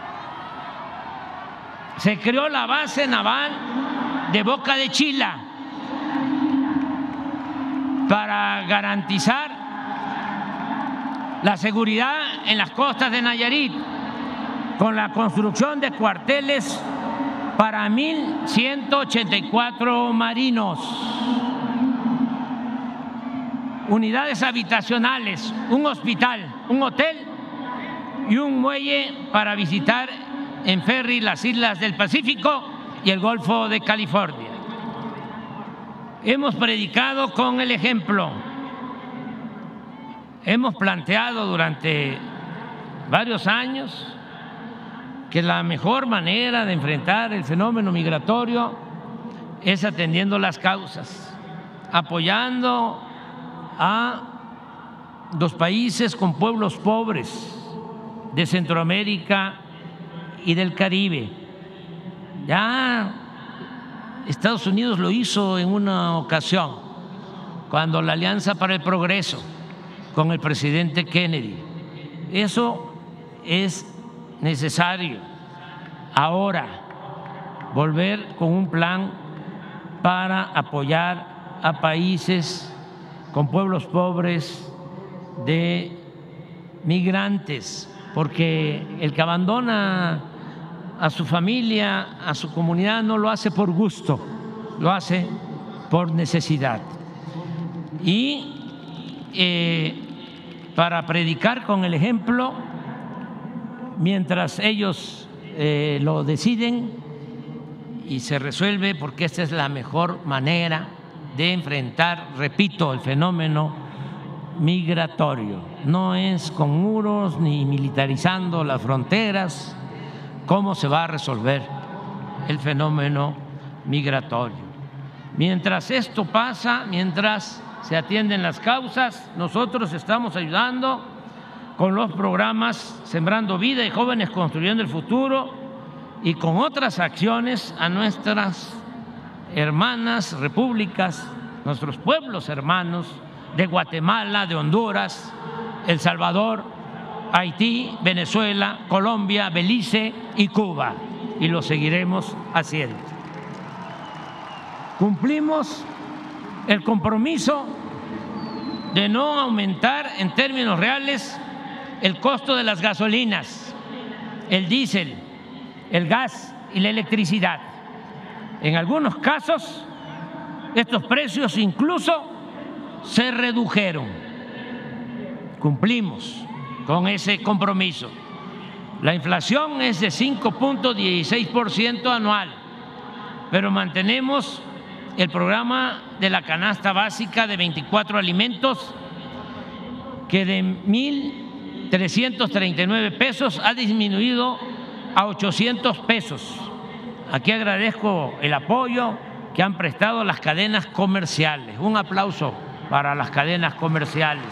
S2: Se creó la base naval de Boca de Chila para garantizar la seguridad en las costas de Nayarit, con la construcción de cuarteles para 1.184 marinos, unidades habitacionales, un hospital, un hotel y un muelle para visitar en ferry las islas del Pacífico y el Golfo de California. Hemos predicado con el ejemplo. Hemos planteado durante varios años que la mejor manera de enfrentar el fenómeno migratorio es atendiendo las causas, apoyando a los países con pueblos pobres de Centroamérica y del Caribe. Ya Estados Unidos lo hizo en una ocasión, cuando la Alianza para el Progreso con el presidente Kennedy. Eso es necesario ahora, volver con un plan para apoyar a países con pueblos pobres de migrantes, porque el que abandona a su familia, a su comunidad, no lo hace por gusto, lo hace por necesidad. Y para predicar con el ejemplo, mientras ellos lo deciden y se resuelve, porque esta es la mejor manera de enfrentar, repito, el fenómeno migratorio. No es con muros ni militarizando las fronteras cómo se va a resolver el fenómeno migratorio. Mientras esto pasa, mientras se atienden las causas, nosotros estamos ayudando con los programas Sembrando Vida y Jóvenes Construyendo el Futuro y con otras acciones a nuestras hermanas repúblicas, nuestros pueblos hermanos de Guatemala, de Honduras, El Salvador, Haití, Venezuela, Colombia, Belice y Cuba, y lo seguiremos haciendo. Cumplimos el compromiso de no aumentar en términos reales el costo de las gasolinas, el diésel, el gas y la electricidad. En algunos casos, estos precios incluso se redujeron. Cumplimos con ese compromiso. La inflación es de 5.16% anual, pero mantenemos el programa de la canasta básica de 24 alimentos, que de 1.339 pesos ha disminuido a 800 pesos. Aquí agradezco el apoyo que han prestado las cadenas comerciales. Un aplauso para las cadenas comerciales,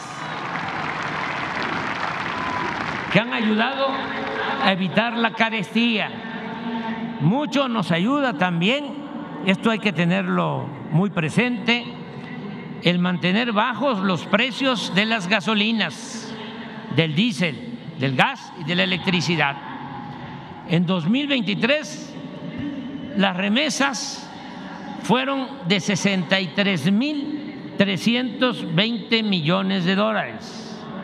S2: que han ayudado a evitar la carestía. Mucho nos ayuda también, esto hay que tenerlo muy presente, el mantener bajos los precios de las gasolinas, del diésel, del gas y de la electricidad. En 2023 las remesas fueron de 63.320 millones de dólares.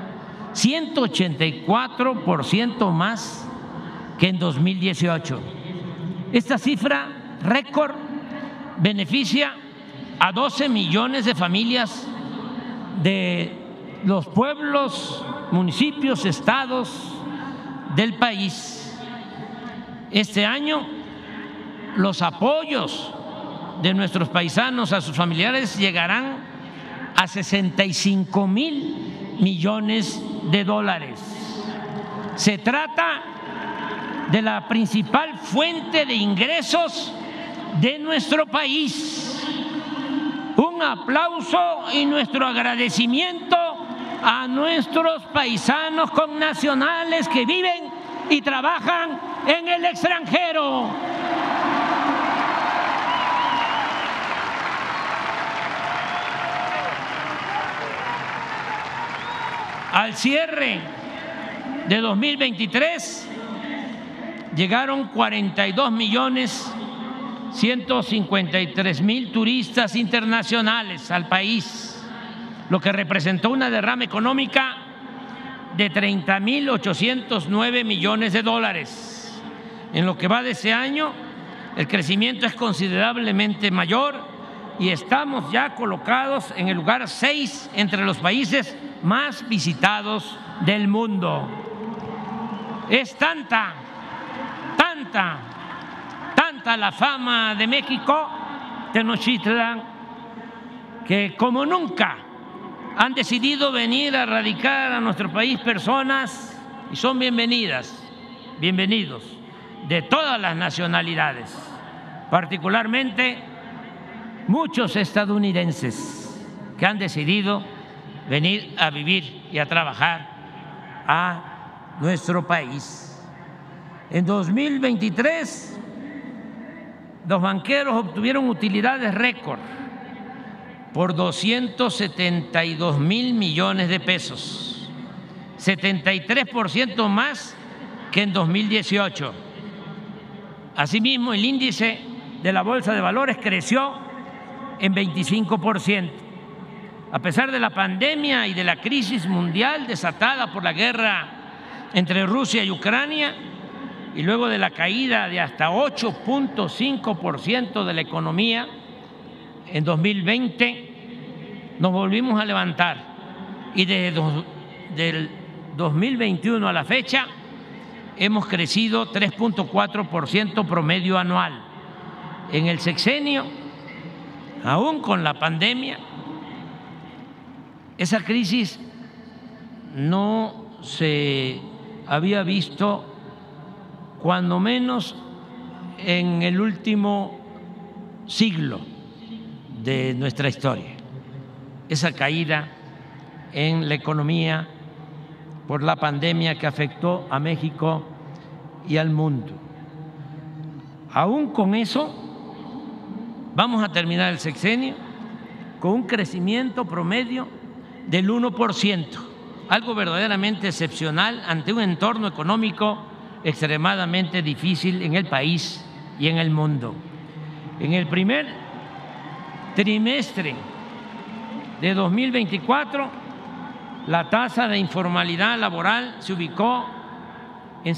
S2: 184% más que en 2018. Esta cifra récord beneficia a 12 millones de familias de los pueblos, municipios, estados del país. Este año los apoyos de nuestros paisanos a sus familiares llegarán a 65.000 millones de dólares. Se trata de la principal fuente de ingresos de nuestro país. Un aplauso y nuestro agradecimiento a nuestros paisanos connacionales que viven y trabajan en el extranjero. Al cierre de 2023 llegaron 42.153.000 turistas internacionales al país. lo que representó una derrama económica de 30.809 millones de dólares. En lo que va de ese año, el crecimiento es considerablemente mayor y estamos ya colocados en el lugar 6 entre los países más visitados del mundo. Es tanta la fama de México, Tenochtitlan, que como nunca han decidido venir a radicar a nuestro país personas, y son bienvenidos de todas las nacionalidades, particularmente muchos estadounidenses que han decidido venir a vivir y a trabajar a nuestro país. En 2023, los banqueros obtuvieron utilidades récord por 272,000 millones de pesos, 73% más que en 2018. Asimismo, el índice de la Bolsa de Valores creció en 25%. A pesar de la pandemia y de la crisis mundial desatada por la guerra entre Rusia y Ucrania, y luego de la caída de hasta 8.5% de la economía en 2020, nos volvimos a levantar y desde del 2021 a la fecha hemos crecido 3.4% promedio anual. En el sexenio, aún con la pandemia, esa crisis no se había visto cuando menos en el último siglo de nuestra historia. Esa caída en la economía por la pandemia que afectó a México y al mundo. Aún con eso, vamos a terminar el sexenio con un crecimiento promedio del 1%, algo verdaderamente excepcional ante un entorno económico extremadamente difícil en el país y en el mundo. En el primer trimestre de 2024, la tasa de informalidad laboral se ubicó en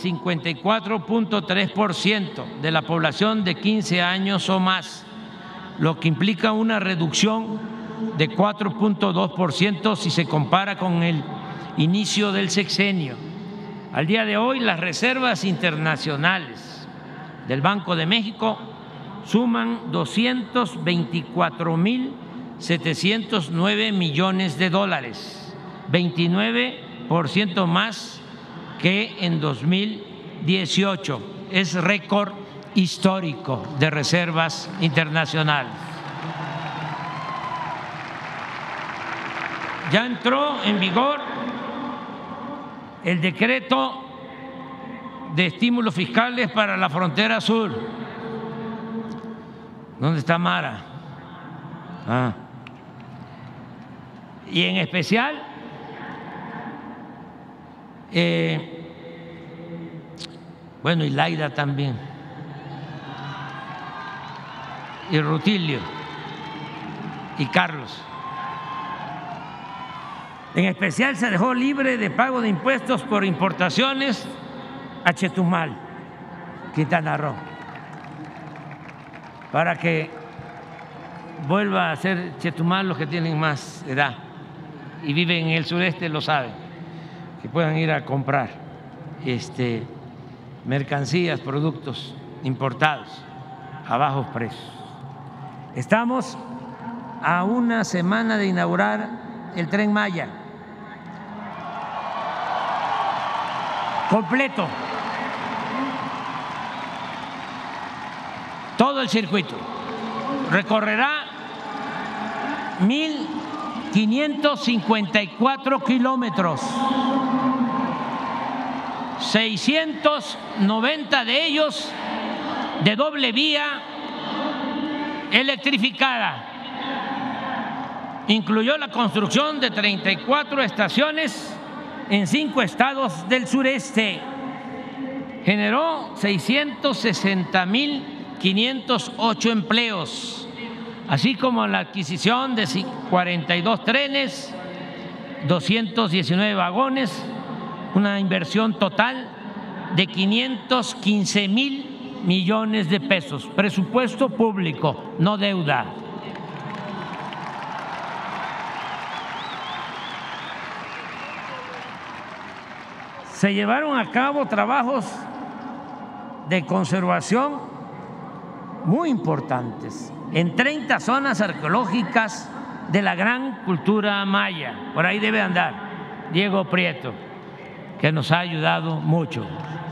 S2: 54.3% de la población de 15 años o más, lo que implica una reducción de 4.2% si se compara con el inicio del sexenio. Al día de hoy, las reservas internacionales del Banco de México suman 224.709 millones de dólares, 29% más que en 2018. Es récord histórico de reservas internacionales. Ya entró en vigor el decreto de estímulos fiscales para la frontera sur. ¿Dónde está Mara? Y en especial bueno, y Laida también, y Rutilio y Carlos. En especial se dejó libre de pago de impuestos por importaciones a Chetumal, Quintana Roo, para que vuelva a ser Chetumal los que tienen más edad y viven en el sureste, lo saben, que puedan ir a comprar mercancías, productos importados a bajos precios. Estamos a una semana de inaugurar el Tren Maya completo, todo el circuito. Recorrerá 1.554 kilómetros, 690 de ellos de doble vía electrificada. Incluyó la construcción de 34 estaciones en 5 estados del sureste. Generó 660.508 empleos, así como la adquisición de 42 trenes 219 vagones, una inversión total de 515,000 millones de pesos, presupuesto público, no deuda. Se llevaron a cabo trabajos de conservación muy importantes en 30 zonas arqueológicas de la gran cultura maya. Por ahí debe andar Diego Prieto, que nos ha ayudado mucho.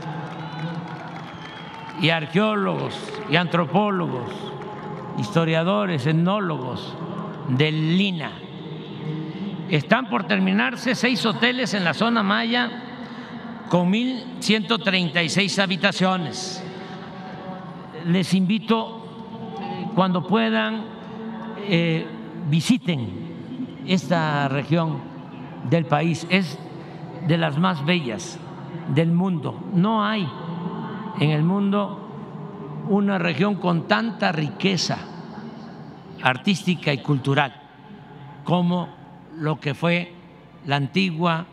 S2: Y arqueólogos y antropólogos, historiadores, etnólogos del LINA. Están por terminarse 6 hoteles en la zona maya con 1,136 habitaciones. Les invito, cuando puedan, visiten esta región del país. Es de las más bellas del mundo. No hay en el mundo una región con tanta riqueza artística y cultural como lo que fue la antigua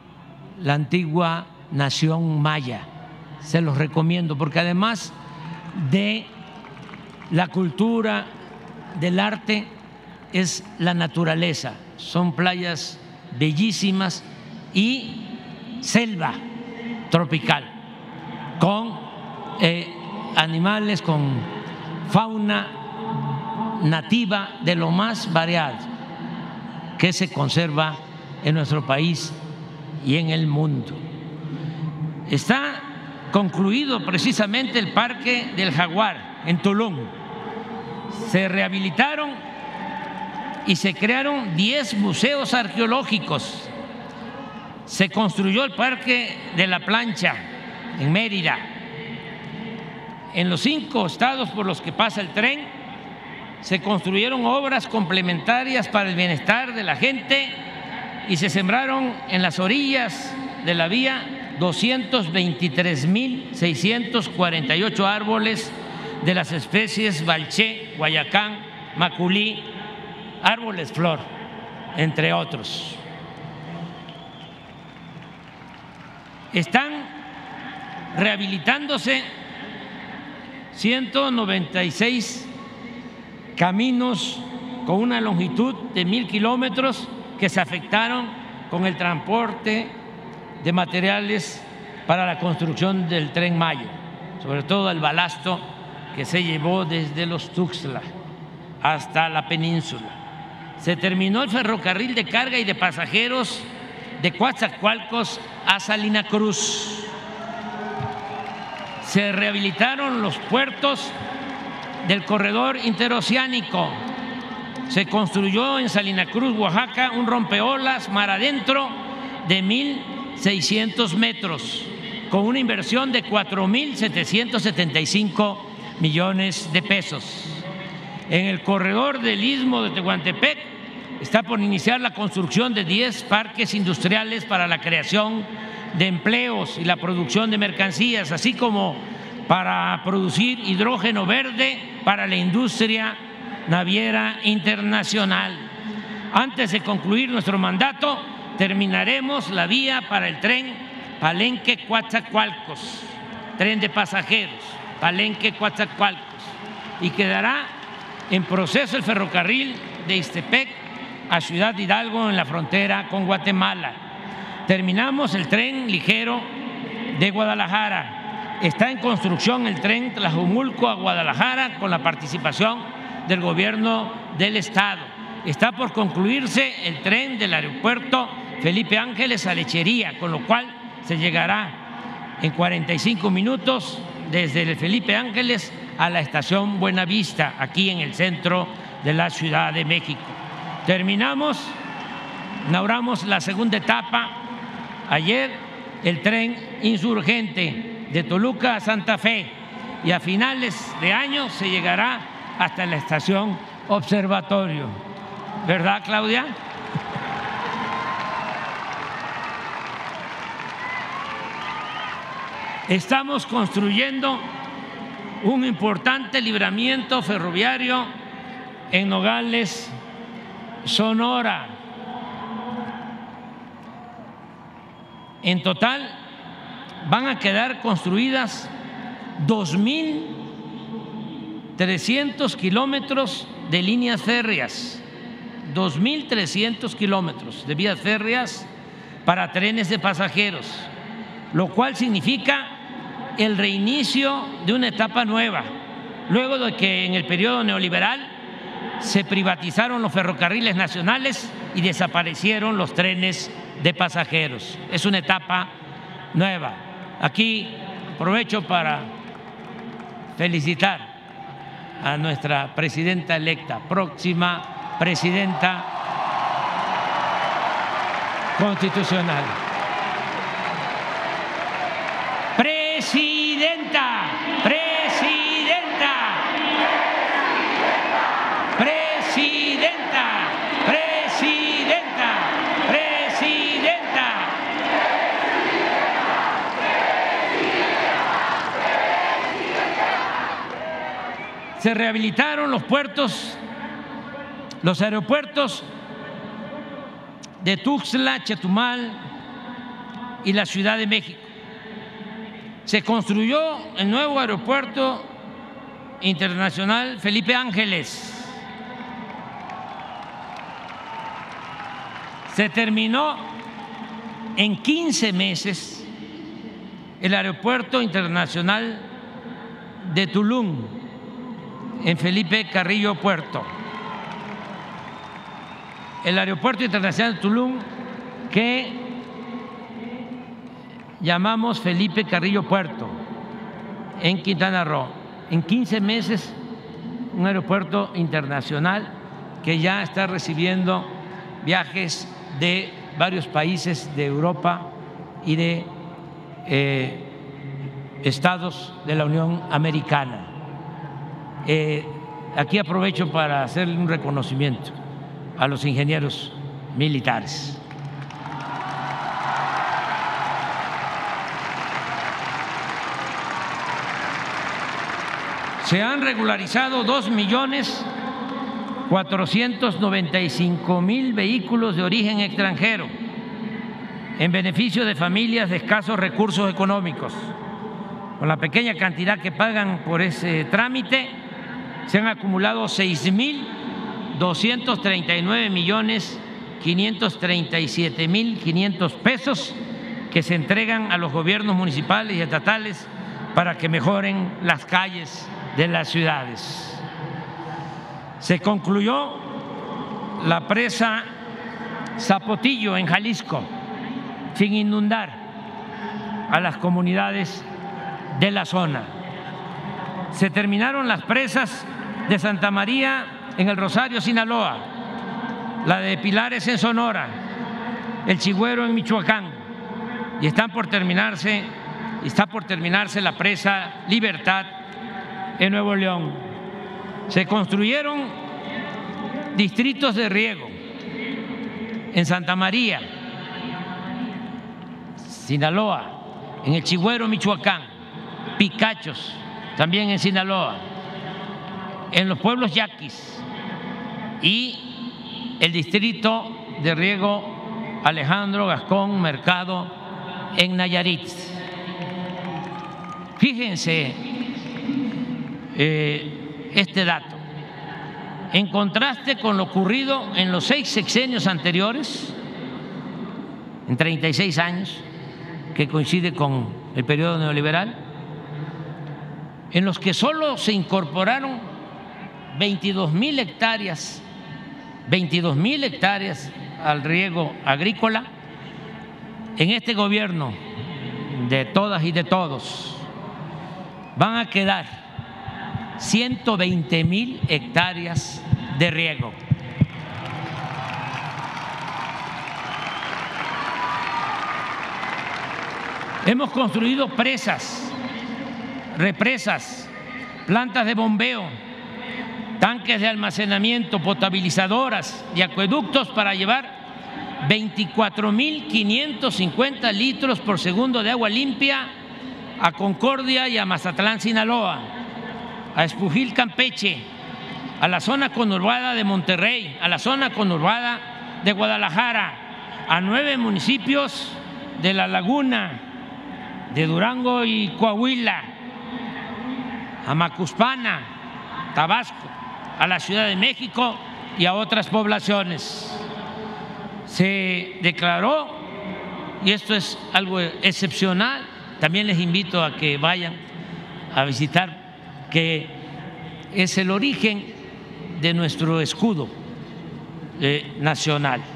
S2: nación maya. Se los recomiendo, porque además de la cultura, del arte, es la naturaleza. Son playas bellísimas y selva tropical, con animales, con fauna nativa de lo más variada que se conserva en nuestro país y en el mundo. Está concluido precisamente el Parque del Jaguar en Tulum. Se rehabilitaron y se crearon 10 museos arqueológicos. Se construyó el Parque de la Plancha en Mérida. En los 5 estados por los que pasa el tren se construyeron obras complementarias para el bienestar de la gente y se sembraron en las orillas de la vía 223,648 árboles de las especies balché, guayacán, maculí, árboles flor, entre otros. Están rehabilitándose 196 caminos con una longitud de 1,000 kilómetros que se afectaron con el transporte de materiales para la construcción del Tren Maya, sobre todo el balasto que se llevó desde los Tuxtla hasta la península. Se terminó el ferrocarril de carga y de pasajeros de Coatzacoalcos a Salina Cruz. Se rehabilitaron los puertos del corredor interoceánico. Se construyó en Salina Cruz, Oaxaca, un rompeolas mar adentro de 1,600 metros con una inversión de 4,775 millones de pesos. En el corredor del Istmo de Tehuantepec está por iniciar la construcción de 10 parques industriales para la creación de empleos y la producción de mercancías, así como para producir hidrógeno verde para la industria naviera internacional. Antes de concluir nuestro mandato, terminaremos la vía para el tren Palenque-Coatzacoalcos, tren de pasajeros, Palenque-Coatzacoalcos, y quedará en proceso el ferrocarril de Ixtepec a Ciudad Hidalgo en la frontera con Guatemala. Terminamos el tren ligero de Guadalajara. Está en construcción el tren Tlajumulco a Guadalajara con la participación del gobierno del estado. Está por concluirse el tren del aeropuerto Felipe Ángeles a Lechería, con lo cual se llegará en 45 minutos desde el Felipe Ángeles a la estación Buenavista, aquí en el centro de la Ciudad de México. Inauguramos la segunda etapa ayer, el tren insurgente de Toluca a Santa Fe, y a finales de año se llegará hasta la estación Observatorio. ¿Verdad, Claudia? Estamos construyendo un importante libramiento ferroviario en Nogales, Sonora. En total van a quedar construidas 2.300 kilómetros de líneas férreas, 2.300 kilómetros de vías férreas para trenes de pasajeros, lo cual significa el reinicio de una etapa nueva, luego de que en el periodo neoliberal se privatizaron los ferrocarriles nacionales y desaparecieron los trenes de pasajeros. Es una etapa nueva. Aquí aprovecho para felicitar a nuestra presidenta electa, próxima presidenta constitucional. Presidenta, presidenta, presidenta, presidenta, presidenta. Se rehabilitaron los puertos, los aeropuertos de Tuxtla, Chetumal y la Ciudad de México. Se construyó el nuevo aeropuerto internacional Felipe Ángeles. Se terminó en 15 meses el aeropuerto internacional de Tulum, en Felipe Carrillo Puerto. El aeropuerto internacional de Tulum, que llamamos Felipe Carrillo Puerto, en Quintana Roo. En 15 meses, un aeropuerto internacional que ya está recibiendo viajes de varios países de Europa y de estados de la Unión Americana. Aquí aprovecho para hacerle un reconocimiento a los ingenieros militares. Se han regularizado 2.495.000 vehículos de origen extranjero en beneficio de familias de escasos recursos económicos. Con la pequeña cantidad que pagan por ese trámite, se han acumulado 6.239.537.500 pesos que se entregan a los gobiernos municipales y estatales para que mejoren las calles de las ciudades. Se concluyó la presa Zapotillo en Jalisco sin inundar a las comunidades de la zona. Se terminaron las presas de Santa María en el Rosario, Sinaloa, la de Pilares en Sonora, el Chigüero en Michoacán, y está por terminarse la presa Libertad en Nuevo León. Se construyeron distritos de riego en Santa María, Sinaloa, en el Chigüero, Michoacán, Picachos, también en Sinaloa, en los pueblos yaquis y el distrito de riego Alejandro Gascón Mercado en Nayarit. Fíjense este dato, en contraste con lo ocurrido en los 6 sexenios anteriores, en 36 años, que coincide con el periodo neoliberal, en los que solo se incorporaron 22.000 hectáreas al riego agrícola. En este gobierno de todas y de todos van a quedar 120.000 hectáreas de riego. Hemos construido presas, represas, plantas de bombeo, tanques de almacenamiento, potabilizadoras y acueductos para llevar 24.550 litros por segundo de agua limpia a Concordia y a Mazatlán, Sinaloa, a Espujil, Campeche, a la zona conurbada de Monterrey, a la zona conurbada de Guadalajara, a 9 municipios de La Laguna, de Durango y Coahuila, a Macuspana, Tabasco, a la Ciudad de México y a otras poblaciones. Se declaró, y esto es algo excepcional, también les invito a que vayan a visitar, que es el origen de nuestro escudo nacional.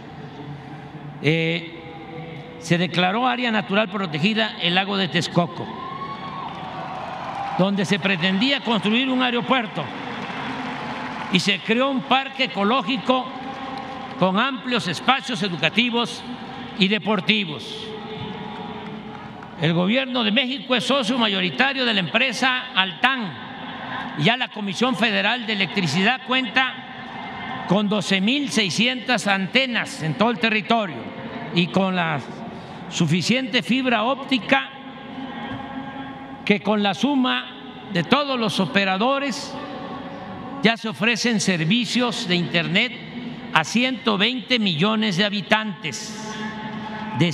S2: Se declaró área natural protegida el lago de Texcoco, donde se pretendía construir un aeropuerto, y se creó un parque ecológico con amplios espacios educativos y deportivos. El Gobierno de México es socio mayoritario de la empresa Altán. Ya la Comisión Federal de Electricidad cuenta con 12.600 antenas en todo el territorio y con la suficiente fibra óptica que, con la suma de todos los operadores, ya se ofrecen servicios de Internet a 120 millones de habitantes de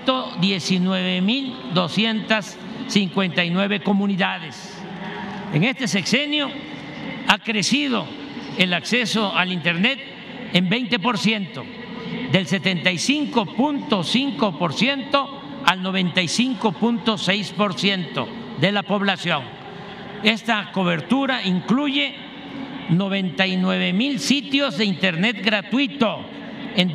S2: 119.259 comunidades. En este sexenio ha crecido el acceso al Internet en 20%, del 75.5% al 95.6% de la población. Esta cobertura incluye 99,000 sitios de Internet gratuito en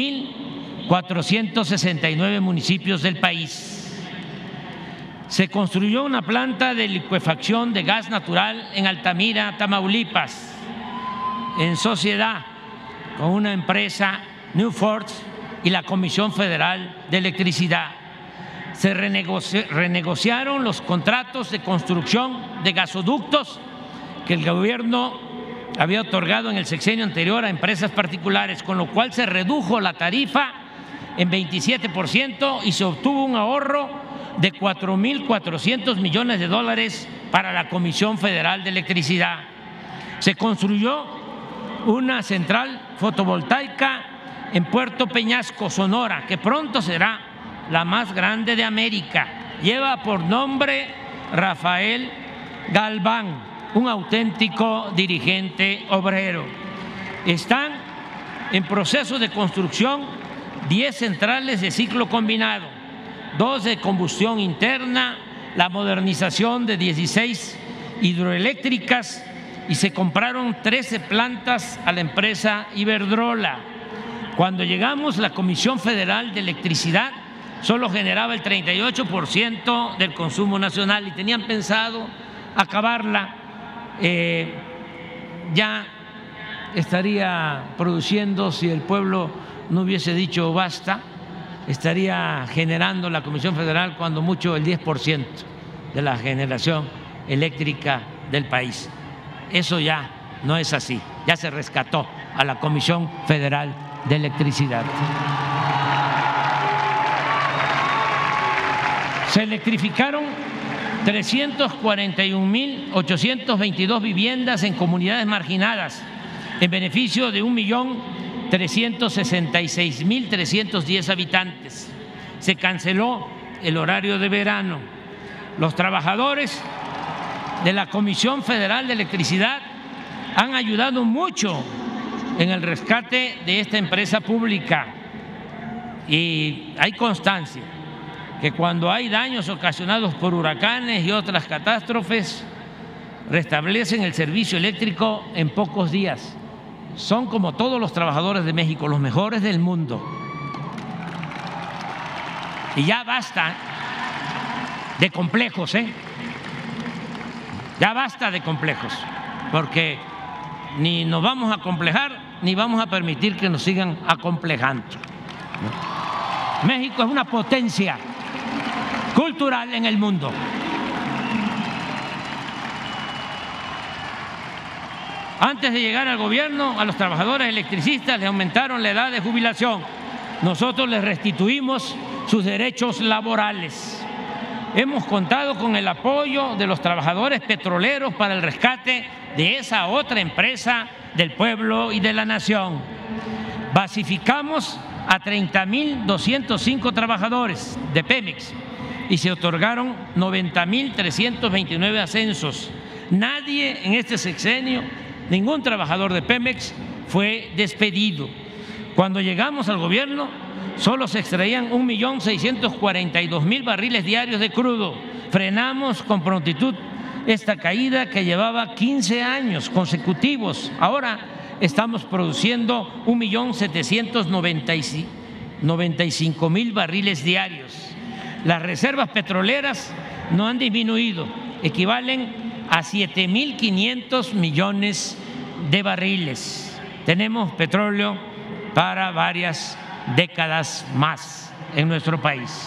S2: 2.469 municipios del país. Se construyó una planta de licuefacción de gas natural en Altamira, Tamaulipas, en sociedad con una empresa, Newforce, y la Comisión Federal de Electricidad. Se renegociaron los contratos de construcción de gasoductos que el gobierno había otorgado en el sexenio anterior a empresas particulares, con lo cual se redujo la tarifa en 27% y se obtuvo un ahorro de 4.400 millones de dólares para la Comisión Federal de Electricidad. Se construyó una central fotovoltaica en Puerto Peñasco, Sonora, que pronto será la más grande de América. Lleva por nombre Rafael Galván, un auténtico dirigente obrero. Están en proceso de construcción 10 centrales de ciclo combinado, 2 de combustión interna, la modernización de 16 hidroeléctricas, y se compraron 13 plantas a la empresa Iberdrola. Cuando llegamos, la Comisión Federal de Electricidad solo generaba el 38% del consumo nacional y tenían pensado acabarla. Ya estaría produciendo, si el pueblo no hubiese dicho basta, estaría generando la Comisión Federal cuando mucho el 10% de la generación eléctrica del país. Eso ya no es así, ya se rescató a la Comisión Federal de Electricidad. Se electrificaron 341.822 viviendas en comunidades marginadas, en beneficio de 1.366.310 habitantes. Se canceló el horario de verano. Los trabajadores de la Comisión Federal de Electricidad han ayudado mucho en el rescate de esta empresa pública, y hay constancia que cuando hay daños ocasionados por huracanes y otras catástrofes, restablecen el servicio eléctrico en pocos días. Son, como todos los trabajadores de México, los mejores del mundo. Y ya basta de complejos, ya basta de complejos, porque ni nos vamos a acomplejar ni vamos a permitir que nos sigan acomplejando. México es una potencia cultural en el mundo. Antes de llegar al gobierno, a los trabajadores electricistas les aumentaron la edad de jubilación. Nosotros les restituimos sus derechos laborales. Hemos contado con el apoyo de los trabajadores petroleros para el rescate de esa otra empresa del pueblo y de la nación. Basificamos a 30.205 trabajadores de Pemex y se otorgaron 90.329 ascensos. Nadie en este sexenio, ningún trabajador de Pemex fue despedido. Cuando llegamos al gobierno, solo se extraían 1.642.000 barriles diarios de crudo. Frenamos con prontitud esta caída que llevaba 15 años consecutivos. Ahora estamos produciendo 1.795.000 barriles diarios. Las reservas petroleras no han disminuido, equivalen a 7.500 millones de barriles. Tenemos petróleo para varias décadas más en nuestro país.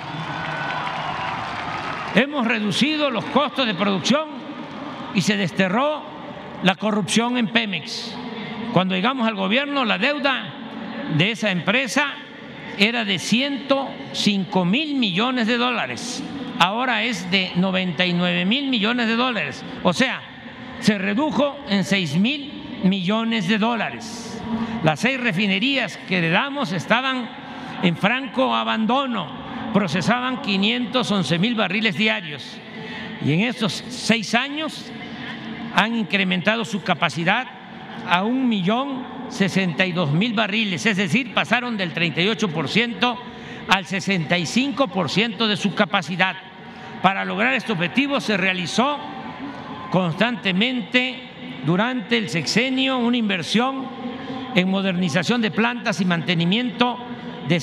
S2: Hemos reducido los costos de producción y se desterró la corrupción en Pemex. Cuando llegamos al gobierno, la deuda de esa empresa era de 105.000 millones de dólares. Ahora es de 99.000 millones de dólares. O sea, se redujo en 6.000 millones de dólares. Las 6 refinerías que heredamos estaban en franco abandono, procesaban 511.000 barriles diarios y en estos 6 años han incrementado su capacidad a 1.062.000 barriles, es decir, pasaron del 38% al 65% de su capacidad. Para lograr este objetivo se realizó constantemente durante el sexenio una inversión en modernización de plantas y mantenimiento de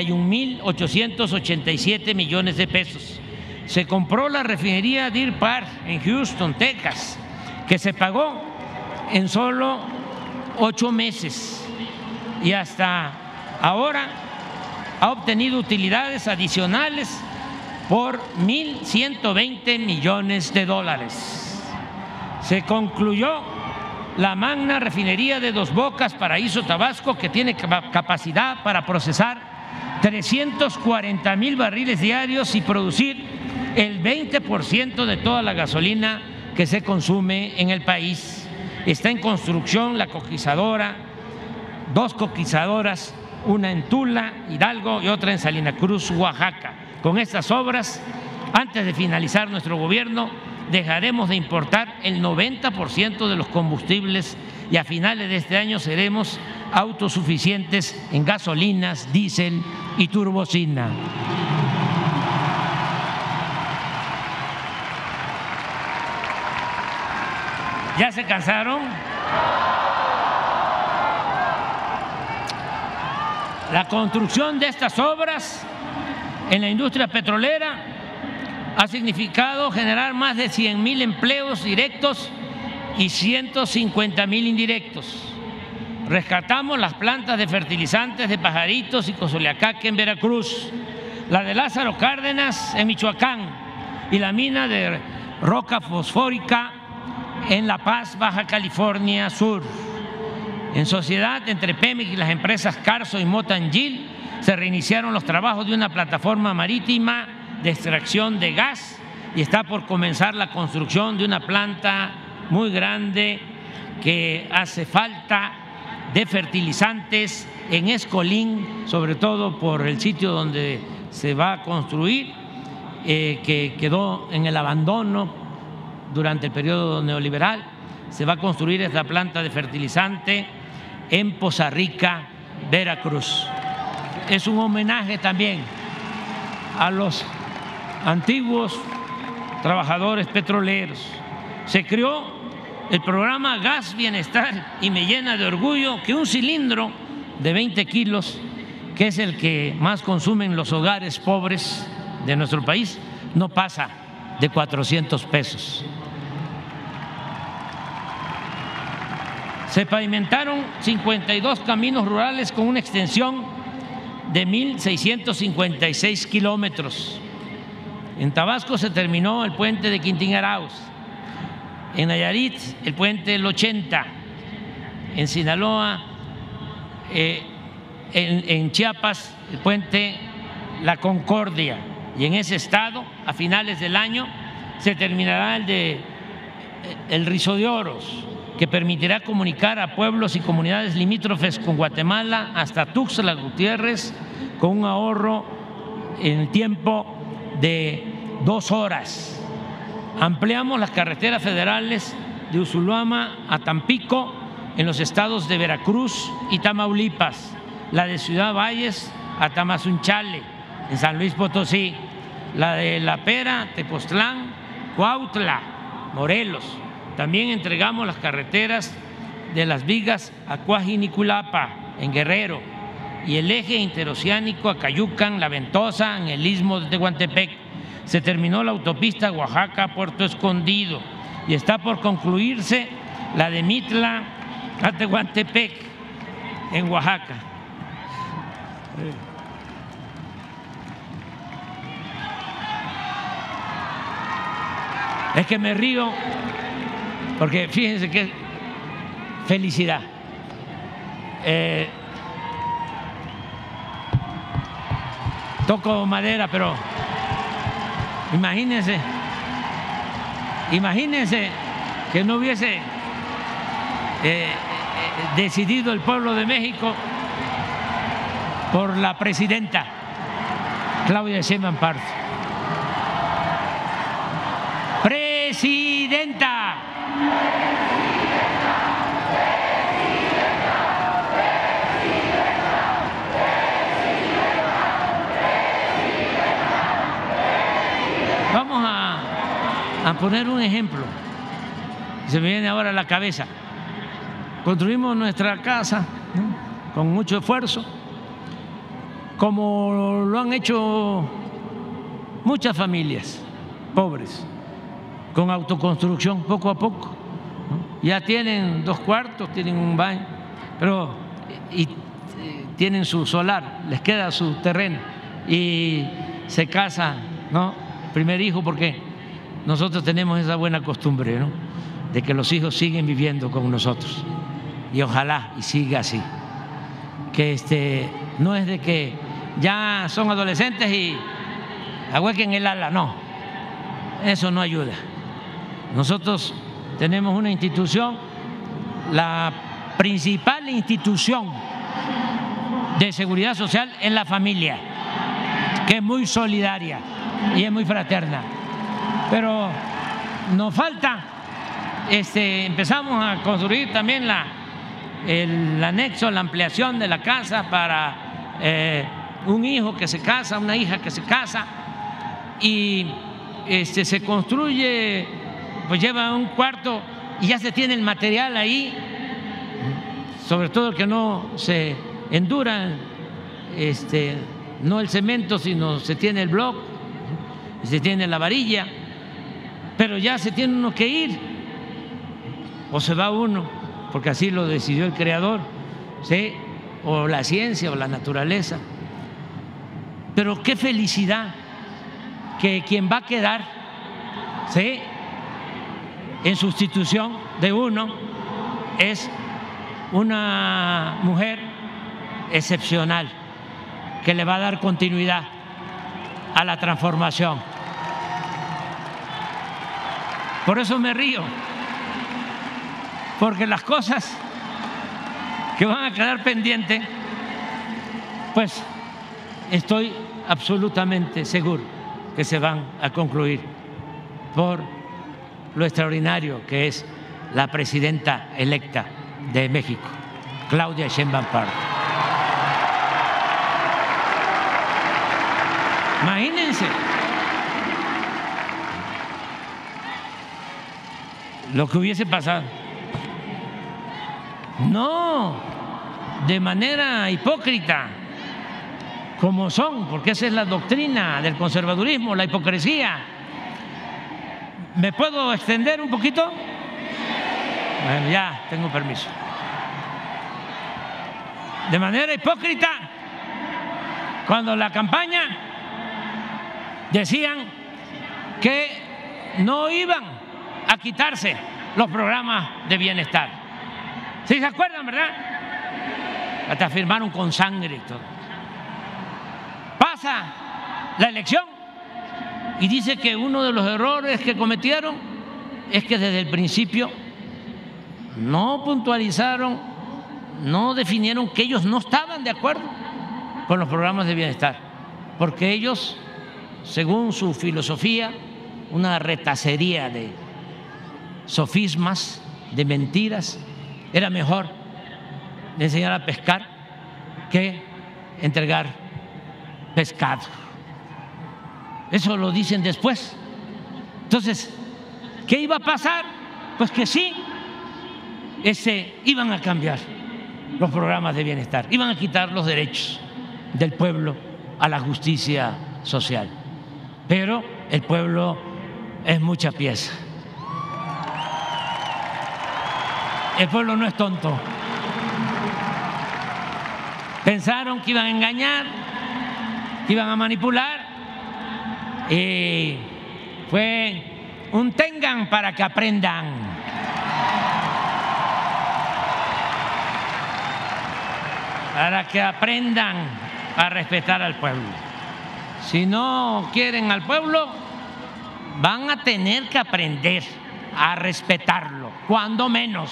S2: 71.887 millones de pesos. Se compró la refinería Deer Park en Houston, Texas, que se pagó en solo 8 meses y hasta ahora ha obtenido utilidades adicionales por 1.120 millones de dólares. Se concluyó la magna refinería de Dos Bocas, Paraíso, Tabasco, que tiene capacidad para procesar 340.000 barriles diarios y producir el 20% de toda la gasolina que se consume en el país. Está en construcción la coquizadora, 2 coquizadoras, una en Tula, Hidalgo, y otra en Salina Cruz, Oaxaca. Con estas obras, antes de finalizar nuestro gobierno, dejaremos de importar el 90% de los combustibles y a finales de este año seremos autosuficientes en gasolinas, diésel y turbocina. ¿Ya se cansaron? La construcción de estas obras en la industria petrolera ha significado generar más de 100.000 empleos directos y 150.000 indirectos. Rescatamos las plantas de fertilizantes de Pajaritos y Cozoleacaque en Veracruz, la de Lázaro Cárdenas en Michoacán y la mina de roca fosfórica en La Paz, Baja California Sur. En sociedad entre Pemex y las empresas Carso y Motangil se reiniciaron los trabajos de una plataforma marítima de extracción de gas y está por comenzar la construcción de una planta muy grande que hace falta de fertilizantes en Escolín, sobre todo por el sitio donde se va a construir, que quedó en el abandono durante el periodo neoliberal. Se va a construir esta planta de fertilizante en Poza Rica, Veracruz. Es un homenaje también a los antiguos trabajadores petroleros. Se creó el programa Gas Bienestar y me llena de orgullo que un cilindro de 20 kilos, que es el que más consumen los hogares pobres de nuestro país, no pasa de 400 pesos. Se pavimentaron 52 caminos rurales con una extensión de 1.656 kilómetros. En Tabasco se terminó el puente de Quintín Arauz. En Nayarit, el puente del 80. En Sinaloa, en Chiapas, el puente La Concordia. Y en ese estado, a finales del año, se terminará el Rizo de Oros. que permitirá comunicar a pueblos y comunidades limítrofes con Guatemala hasta Tuxtla Gutiérrez con un ahorro en tiempo de 2 horas. Ampliamos las carreteras federales de Usulutama a Tampico en los estados de Veracruz y Tamaulipas, la de Ciudad Valles a Tamazunchale en San Luis Potosí, la de La Pera, Tepoztlán, Cuautla, Morelos. También entregamos las carreteras de Las Vigas a Cuajiniculapa, en Guerrero, y el eje interoceánico a Cayucan, La Ventosa, en el istmo de Tehuantepec. Se terminó la autopista Oaxaca-Puerto Escondido y está por concluirse la de Mitla a Tehuantepec, en Oaxaca. Es que me río porque fíjense qué felicidad. Toco madera, pero imagínense que no hubiese decidido el pueblo de México por la presidenta Claudia Sheinbaum Pardo. ¡Presidenta! Vamos a poner un ejemplo. Se me viene ahora a la cabeza. Construimos nuestra casa, ¿no?, con mucho esfuerzo, como lo han hecho muchas familias pobres, con autoconstrucción poco a poco, ¿no? Ya tienen 2 cuartos, tienen un baño, pero tienen su solar, les queda su terreno y se casan, ¿no? Primer hijo, porque nosotros tenemos esa buena costumbre, ¿no?, de que los hijos siguen viviendo con nosotros, y ojalá y siga así, que no es de que ya son adolescentes y ahuequen el ala, no, eso no ayuda. Nosotros tenemos una institución, la principal institución de seguridad social en la familia, que es muy solidaria y es muy fraterna, pero nos falta, empezamos a construir también el anexo, la ampliación de la casa para un hijo que se casa, una hija que se casa, y se construye, pues lleva un cuarto y ya se tiene el material ahí, sobre todo que no se endura, no el cemento, sino se tiene el bloc, se tiene la varilla, pero ya se tiene uno que ir, o se va uno, porque así lo decidió el creador, ¿sí?, o la ciencia o la naturaleza. Pero qué felicidad que quien va a quedar, ¿sí?, en sustitución de uno es una mujer excepcional que le va a dar continuidad a la transformación. Por eso me río, porque las cosas que van a quedar pendientes, pues estoy absolutamente seguro que se van a concluir por lo extraordinario que es la presidenta electa de México, Claudia Sheinbaum Pardo. Imagínense lo que hubiese pasado. No de manera hipócrita, como son, porque esa es la doctrina del conservadurismo, la hipocresía. ¿Me puedo extender un poquito? Bueno, ya tengo permiso. De manera hipócrita, cuando la campaña decían que no iban a quitarse los programas de bienestar. ¿Sí se acuerdan, verdad? Hasta firmaron con sangre y todo. Pasa la elección y dice que uno de los errores que cometieron es que desde el principio no puntualizaron, no definieron que ellos no estaban de acuerdo con los programas de bienestar, porque ellos, según su filosofía, una retacería de sofismas, de mentiras, era mejor enseñar a pescar que entregar pescado. Eso lo dicen después. Entonces, ¿qué iba a pasar? Pues que sí, iban a cambiar los programas de bienestar, iban a quitar los derechos del pueblo a la justicia social. Pero el pueblo es mucha pieza. El pueblo no es tonto. Pensaron que iban a engañar, que iban a manipular, y fue un tengan para que aprendan. Para que aprendan a respetar al pueblo. Si no quieren al pueblo, van a tener que aprender a respetarlo, cuando menos.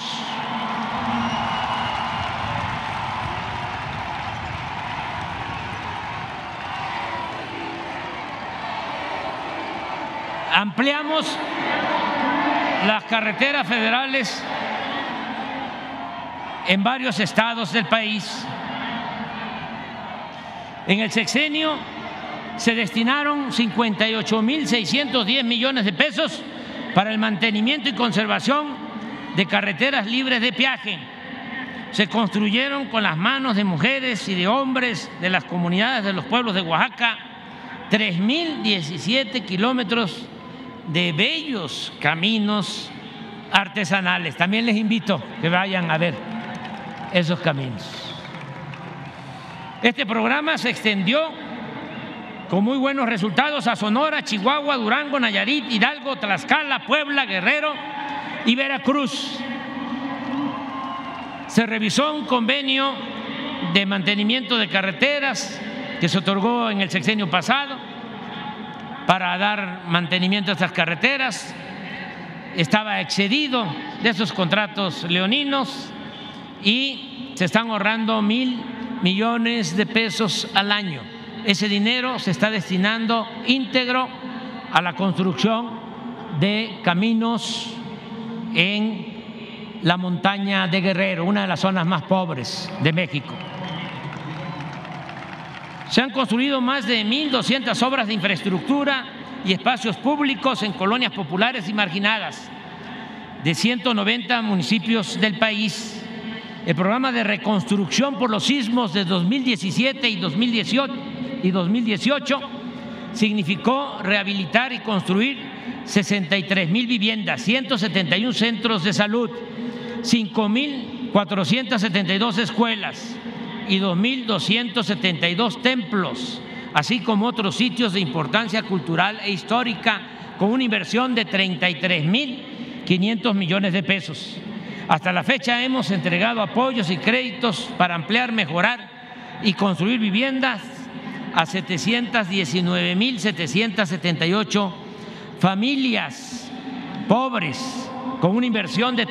S2: Ampliamos las carreteras federales en varios estados del país. En el sexenio se destinaron 58.610 millones de pesos para el mantenimiento y conservación de carreteras libres de peaje. Se construyeron con las manos de mujeres y de hombres de las comunidades de los pueblos de Oaxaca 3.017 kilómetros de bellos caminos artesanales. También les invito a que vayan a ver esos caminos. Este programa se extendió con muy buenos resultados a Sonora, Chihuahua, Durango, Nayarit, Hidalgo, Tlaxcala, Puebla, Guerrero y Veracruz. Se revisó un convenio de mantenimiento de carreteras que se otorgó en el sexenio pasado para dar mantenimiento a estas carreteras. Estaba excedido de esos contratos leoninos y se están ahorrando 1,000 millones de pesos al año. Ese dinero se está destinando íntegro a la construcción de caminos en la montaña de Guerrero, una de las zonas más pobres de México. Se han construido más de 1,200 obras de infraestructura y espacios públicos en colonias populares y marginadas de 190 municipios del país. El programa de reconstrucción por los sismos de 2017 y 2018 significó rehabilitar y construir 63,000 viviendas, 171 centros de salud, 5,472 escuelas y 2,272 templos, así como otros sitios de importancia cultural e histórica, con una inversión de 33,500 millones de pesos. Hasta la fecha hemos entregado apoyos y créditos para ampliar, mejorar y construir viviendas a 719,778 familias pobres, con una inversión de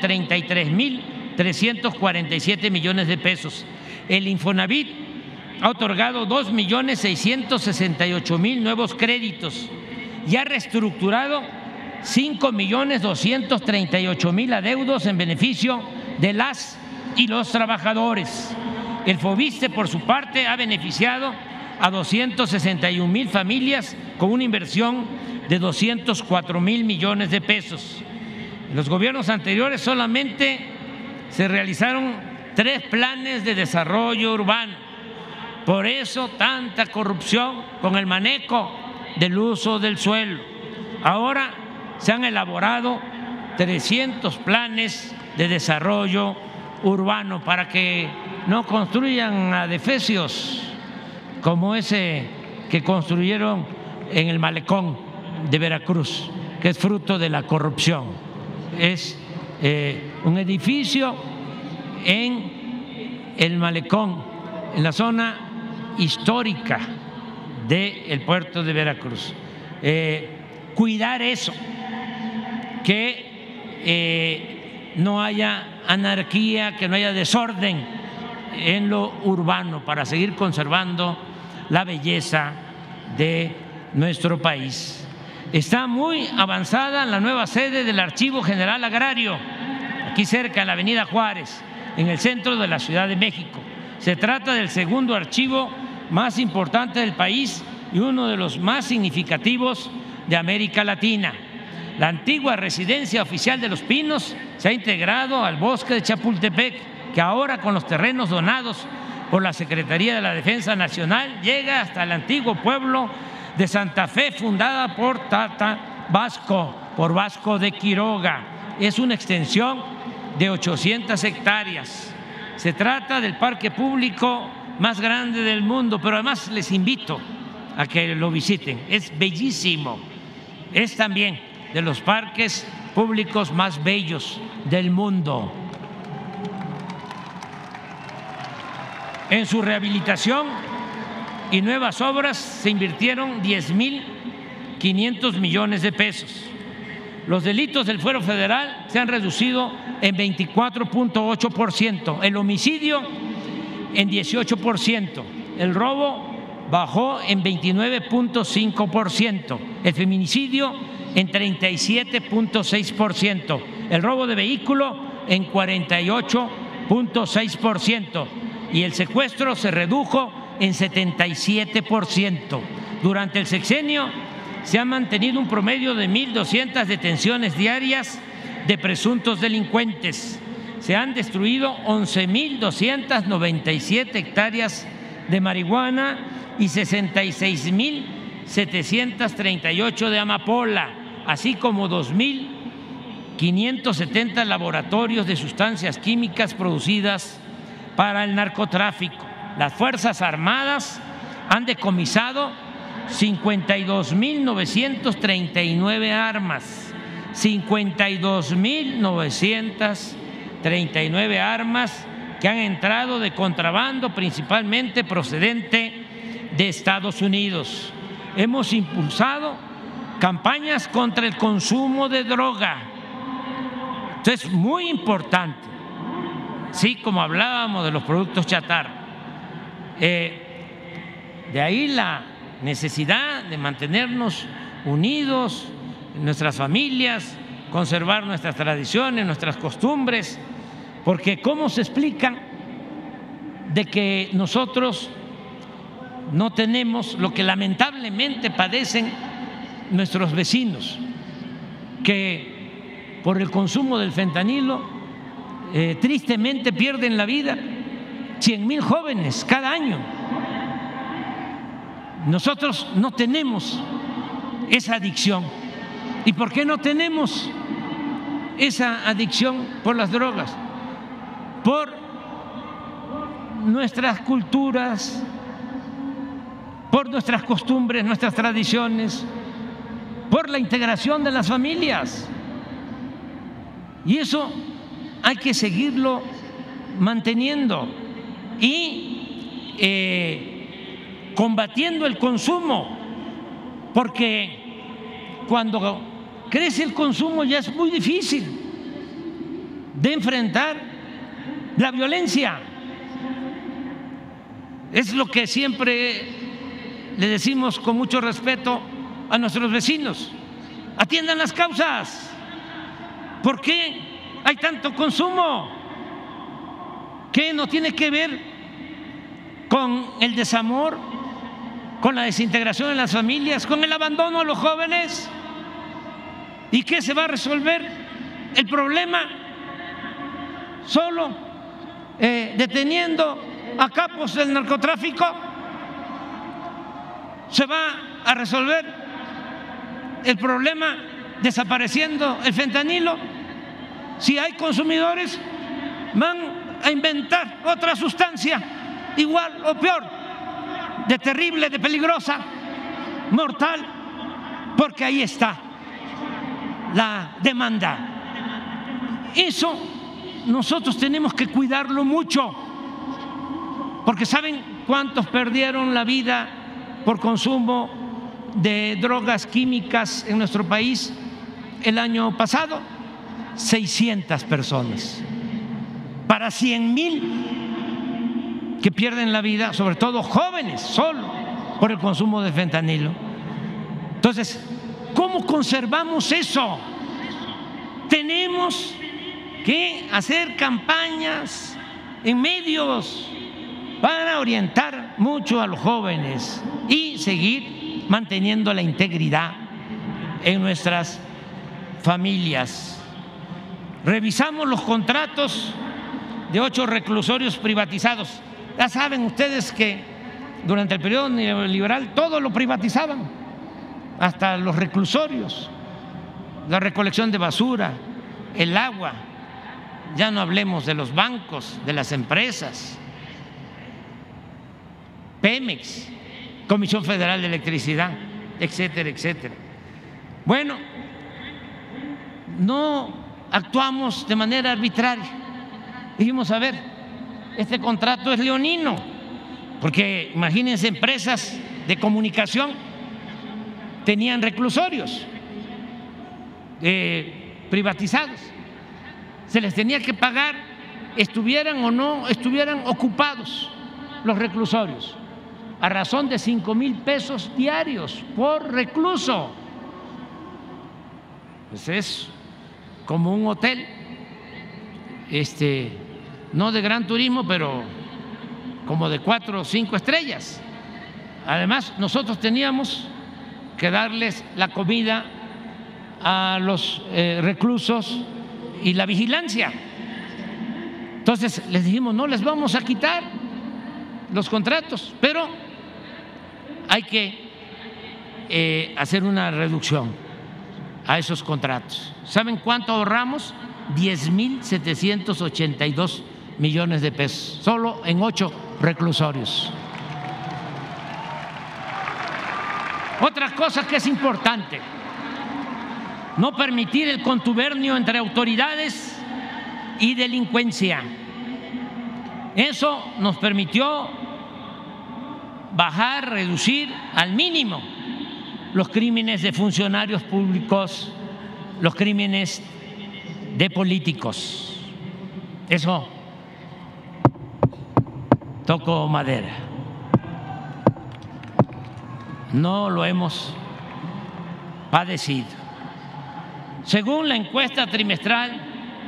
S2: 33,347 millones de pesos. El Infonavit ha otorgado 2,668,000 nuevos créditos y ha reestructurado 5,238,000 adeudos en beneficio de las y los trabajadores. El Fobiste, por su parte, ha beneficiado a 261,000 familias con una inversión de 204,000 millones de pesos. En los gobiernos anteriores solamente se realizaron 3 planes de desarrollo urbano. Por eso tanta corrupción con el manejo del uso del suelo. Ahora se han elaborado 300 planes de desarrollo urbano para que no construyan adefesios como ese que construyeron en el malecón de Veracruz, que es fruto de la corrupción. Es un edificio en el malecón, en la zona histórica del puerto de Veracruz. Cuidar eso, que no haya anarquía, que no haya desorden en lo urbano, para seguir conservando la belleza de nuestro país. Está muy avanzada la nueva sede del Archivo General Agrario, aquí cerca, en la Avenida Juárez, en el centro de la Ciudad de México. Se trata del segundo archivo más importante del país y uno de los más significativos de América Latina. La antigua residencia oficial de Los Pinos se ha integrado al bosque de Chapultepec, que ahora, con los terrenos donados por la Secretaría de la Defensa Nacional, llega hasta el antiguo pueblo de Santa Fe, fundada por Tata Vasco, por Vasco de Quiroga. Es una extensión de 800 hectáreas. Se trata del parque público más grande del mundo, pero además les invito a que lo visiten. Es bellísimo. Es también de los parques públicos más bellos del mundo. En su rehabilitación y nuevas obras se invirtieron 10.500 millones de pesos. Los delitos del fuero federal se han reducido en 24.8%, el homicidio en 18%, el robo bajó en 29.5%, el feminicidio en 37.6%, el robo de vehículo en 48.6% y el secuestro se redujo en 77%. Durante el sexenio se ha mantenido un promedio de 1.200 detenciones diarias de presuntos delincuentes. Se han destruido 11.297 hectáreas de marihuana y 66.738 de amapola, así como 2.570 laboratorios de sustancias químicas producidas para el narcotráfico. Las Fuerzas Armadas han decomisado 52.939 armas, 52.939 armas que han entrado de contrabando, principalmente procedente de Estados Unidos. Hemos impulsado campañas contra el consumo de droga. Entonces, muy importante, sí, como hablábamos de los productos chatarra, de ahí la necesidad de mantenernos unidos, nuestras familias, conservar nuestras tradiciones, nuestras costumbres, porque ¿cómo se explica de que nosotros no tenemos lo que lamentablemente padecen nuestros vecinos, que por el consumo del fentanilo tristemente pierden la vida 100,000 jóvenes cada año? Nosotros no tenemos esa adicción. ¿Y por qué no tenemos esa adicción por las drogas? Por nuestras culturas, por nuestras costumbres, nuestras tradiciones, por la integración de las familias. Y eso hay que seguirlo manteniendo y combatiendo el consumo, porque cuando crece el consumo ya es muy difícil de enfrentar la violencia. Es lo que siempre le decimos con mucho respeto a nuestros vecinos: atiendan las causas. ¿Por qué hay tanto consumo? ¿Qué no tiene que ver con el desamor, con la desintegración en las familias, con el abandono a los jóvenes? ¿Y qué se va a resolver el problema solo deteniendo a capos del narcotráfico? ¿Se va a resolver el problema desapareciendo el fentanilo? Si hay consumidores, van a inventar otra sustancia igual o peor, de terrible, de peligrosa, mortal, porque ahí está la demanda. Eso nosotros tenemos que cuidarlo mucho, porque ¿saben cuántos perdieron la vida por consumo de drogas químicas en nuestro país el año pasado? 600 personas. Para 100,000 que pierden la vida, sobre todo jóvenes, solo por el consumo de fentanilo. Entonces, ¿cómo conservamos eso? Tenemos que hacer campañas en medios para orientar mucho a los jóvenes y seguir manteniendo la integridad en nuestras familias. Revisamos los contratos de 8 reclusorios privatizados. Ya saben ustedes que durante el periodo neoliberal todo lo privatizaban, hasta los reclusorios, la recolección de basura, el agua. Ya no hablemos de los bancos, de las empresas, Pemex, Comisión Federal de Electricidad, etcétera, etcétera. Bueno, no actuamos de manera arbitraria. Dijimos, a ver, este contrato es leonino, porque imagínense, empresas de comunicación tenían reclusorios privatizados. Se les tenía que pagar, estuvieran o no estuvieran ocupados los reclusorios, a razón de 5,000 pesos diarios por recluso. Pues es como un hotel, no de gran turismo, pero como de 4 o 5 estrellas. Además, nosotros teníamos que darles la comida a los reclusos y la vigilancia. Entonces les dijimos, no les vamos a quitar los contratos, pero hay que hacer una reducción a esos contratos. ¿Saben cuánto ahorramos? 10,782 millones de pesos, solo en 8 reclusorios. Otra cosa que es importante: no permitir el contubernio entre autoridades y delincuencia. Eso nos permitió bajar, reducir al mínimo los crímenes de funcionarios públicos, los crímenes de políticos. Eso, toco madera, no lo hemos padecido. Según la encuesta trimestral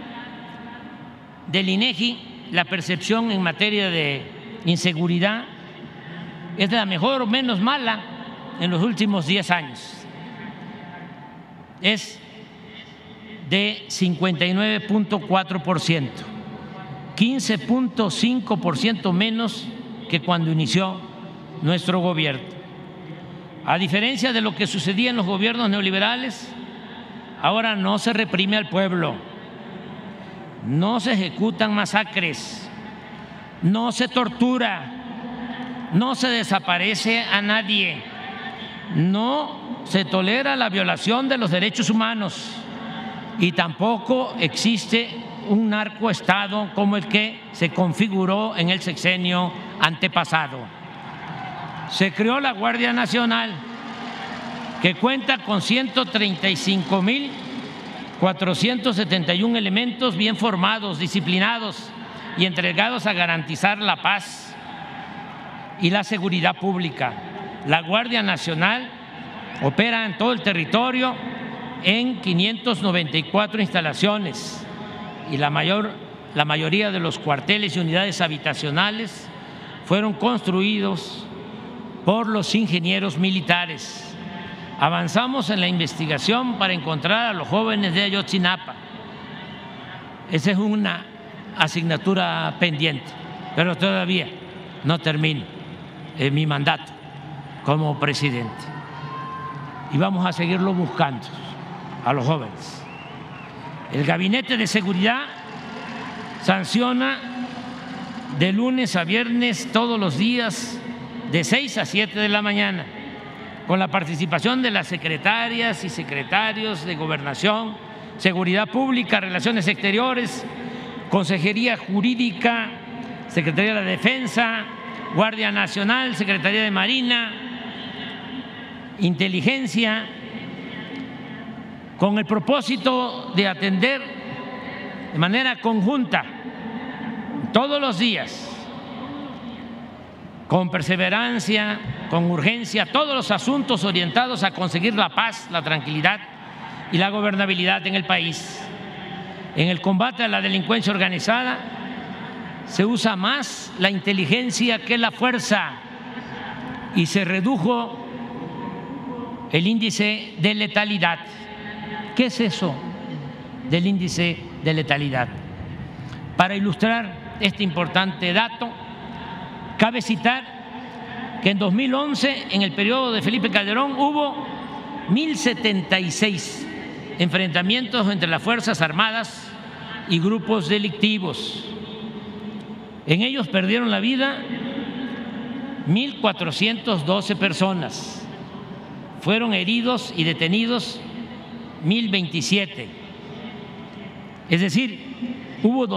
S2: del INEGI, la percepción en materia de inseguridad es la mejor o menos mala en los últimos 10 años. Es de 59.4%, 15.5% menos que cuando inició nuestro gobierno. A diferencia de lo que sucedía en los gobiernos neoliberales, ahora no se reprime al pueblo, no se ejecutan masacres, no se tortura, no se desaparece a nadie, no se tolera la violación de los derechos humanos y tampoco existe un narcoestado como el que se configuró en el sexenio antepasado. Se creó la Guardia Nacional, que cuenta con 135,471 elementos bien formados, disciplinados y entregados a garantizar la paz y la seguridad pública. La Guardia Nacional opera en todo el territorio en 594 instalaciones y la mayoría de los cuarteles y unidades habitacionales fueron construidos por los ingenieros militares. Avanzamos en la investigación para encontrar a los jóvenes de Ayotzinapa. Esa es una asignatura pendiente, pero todavía no termino mi mandato como presidente. Y vamos a seguirlo buscando a los jóvenes. El Gabinete de Seguridad sanciona de lunes a viernes todos los días de 6 a 7 de la mañana, con la participación de las secretarias y secretarios de Gobernación, Seguridad Pública, Relaciones Exteriores, Consejería Jurídica, Secretaría de la Defensa, Guardia Nacional, Secretaría de Marina, Inteligencia, con el propósito de atender de manera conjunta, todos los días, con perseverancia, con urgencia, todos los asuntos orientados a conseguir la paz, la tranquilidad y la gobernabilidad en el país. En el combate a la delincuencia organizada se usa más la inteligencia que la fuerza y se redujo el índice de letalidad. ¿Qué es eso del índice de letalidad? Para ilustrar este importante dato, cabe citar que en 2011, en el periodo de Felipe Calderón, hubo 1.076 enfrentamientos entre las Fuerzas Armadas y grupos delictivos. En ellos perdieron la vida 1.412 personas. Fueron heridos y detenidos 1.027. Es decir, hubo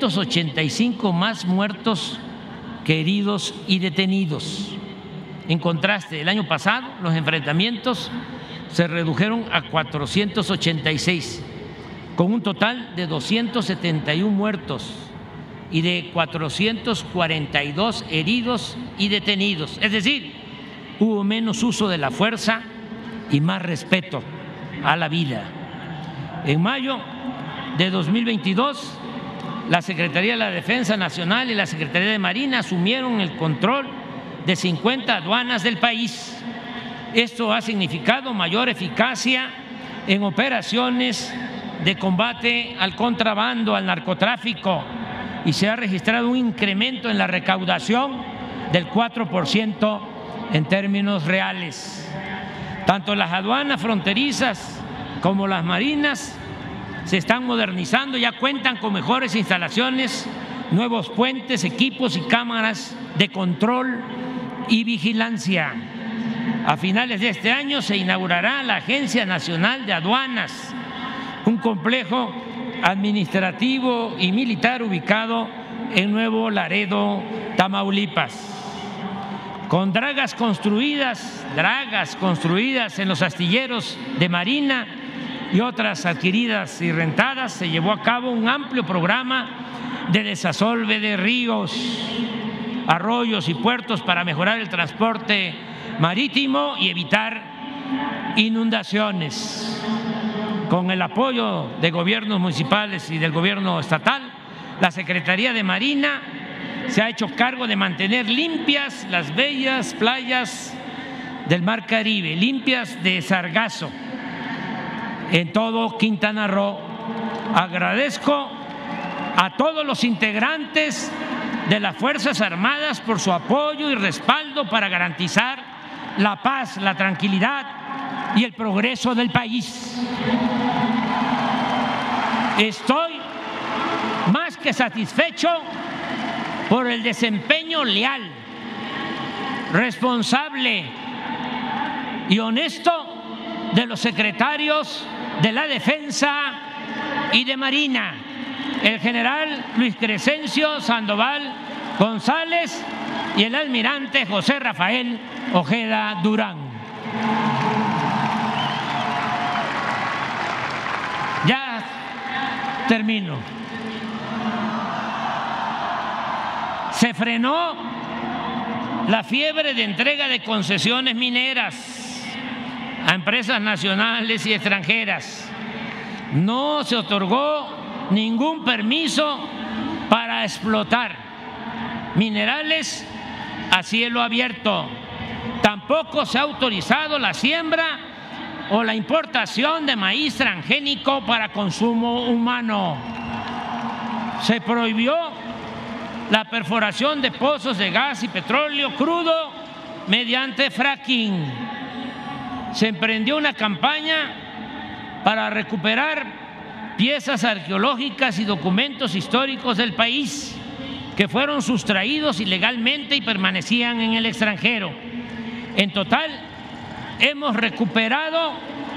S2: 285 más muertos que heridos y detenidos. En contraste, el año pasado los enfrentamientos se redujeron a 486, con un total de 271 muertos y de 442 heridos y detenidos. Es decir, hubo menos uso de la fuerza y más respeto a la vida. En mayo de 2022, la Secretaría de la Defensa Nacional y la Secretaría de Marina asumieron el control de 50 aduanas del país. Esto ha significado mayor eficacia en operaciones de combate al contrabando, al narcotráfico, y se ha registrado un incremento en la recaudación del 4% en términos reales. Tanto las aduanas fronterizas como las marinas se están modernizando, ya cuentan con mejores instalaciones, nuevos puentes, equipos y cámaras de control y vigilancia. A finales de este año se inaugurará la Agencia Nacional de Aduanas, un complejo administrativo y militar ubicado en Nuevo Laredo, Tamaulipas. Con dragas construidas en los astilleros de Marina y otras adquiridas y rentadas, se llevó a cabo un amplio programa de desasolve de ríos, arroyos y puertos para mejorar el transporte marítimo y evitar inundaciones. Con el apoyo de gobiernos municipales y del gobierno estatal, la Secretaría de Marina se ha hecho cargo de mantener limpias las bellas playas del Mar Caribe, limpias de sargazo en todo Quintana Roo. Agradezco a todos los integrantes de las Fuerzas Armadas por su apoyo y respaldo para garantizar la paz, la tranquilidad y el progreso del país. Estoy más que satisfecho por el desempeño leal, responsable y honesto de los secretarios de la Defensa y de Marina, el general Luis Crescencio Sandoval González y el almirante José Rafael Ojeda Durán. Ya termino. Se frenó la fiebre de entrega de concesiones mineras a empresas nacionales y extranjeras. No se otorgó ningún permiso para explotar minerales a cielo abierto. Tampoco se ha autorizado la siembra o la importación de maíz transgénico para consumo humano. Se prohibió la perforación de pozos de gas y petróleo crudo mediante fracking. Se emprendió una campaña para recuperar piezas arqueológicas y documentos históricos del país que fueron sustraídos ilegalmente y permanecían en el extranjero. En total, hemos recuperado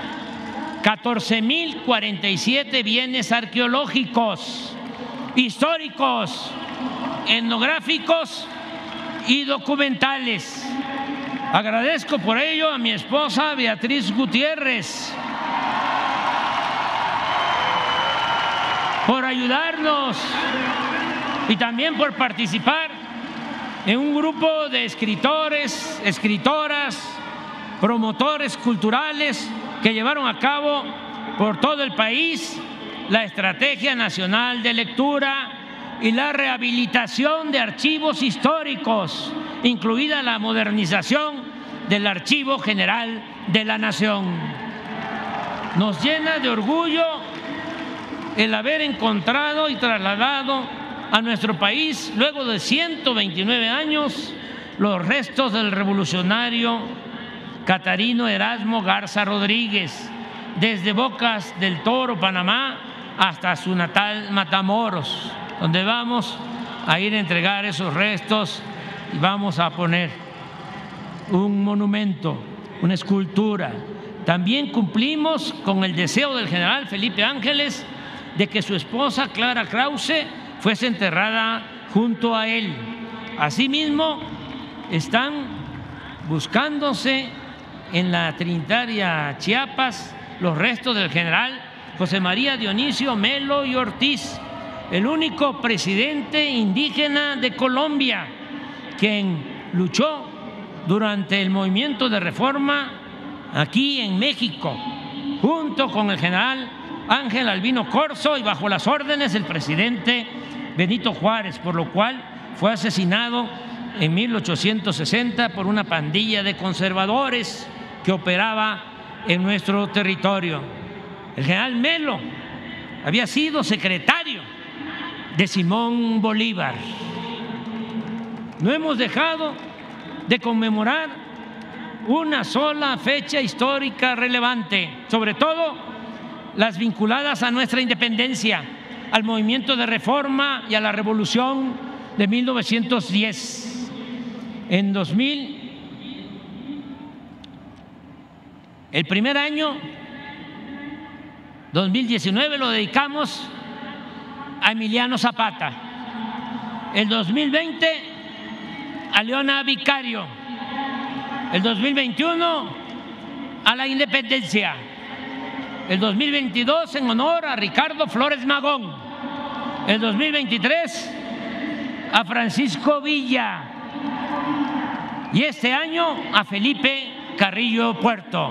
S2: 14.047 bienes arqueológicos, históricos, etnográficos y documentales. Agradezco por ello a mi esposa Beatriz Gutiérrez por ayudarnos y también por participar en un grupo de escritores, escritoras, promotores culturales que llevaron a cabo por todo el país la Estrategia Nacional de Lectura y la rehabilitación de archivos históricos, incluida la modernización del Archivo General de la Nación. Nos llena de orgullo el haber encontrado y trasladado a nuestro país, luego de 129 años, los restos del revolucionario Catarino Erasmo Garza Rodríguez, desde Bocas del Toro, Panamá, hasta su natal Matamoros, donde vamos a ir a entregar esos restos y vamos a poner un monumento, una escultura. También cumplimos con el deseo del general Felipe Ángeles de que su esposa Clara Krause fuese enterrada junto a él. Asimismo, están buscándose en la Trinitaria Chiapas los restos del general José María Dionisio Melo y Ortiz, el único presidente indígena de Colombia, quien luchó durante el movimiento de reforma aquí en México, junto con el general Ángel Albino Corzo y bajo las órdenes del presidente Benito Juárez, por lo cual fue asesinado en 1860 por una pandilla de conservadores que operaba en nuestro territorio. El general Melo había sido secretario de Simón Bolívar. No hemos dejado de conmemorar una sola fecha histórica relevante, sobre todo las vinculadas a nuestra independencia, al movimiento de reforma y a la revolución de 1910. En 2000, el primer año, 2019, lo dedicamos a Emiliano Zapata. El 2020, a Leona Vicario. El 2021, a la independencia. El 2022, en honor a Ricardo Flores Magón. El 2023, a Francisco Villa. Y este año, a Felipe Carrillo Puerto.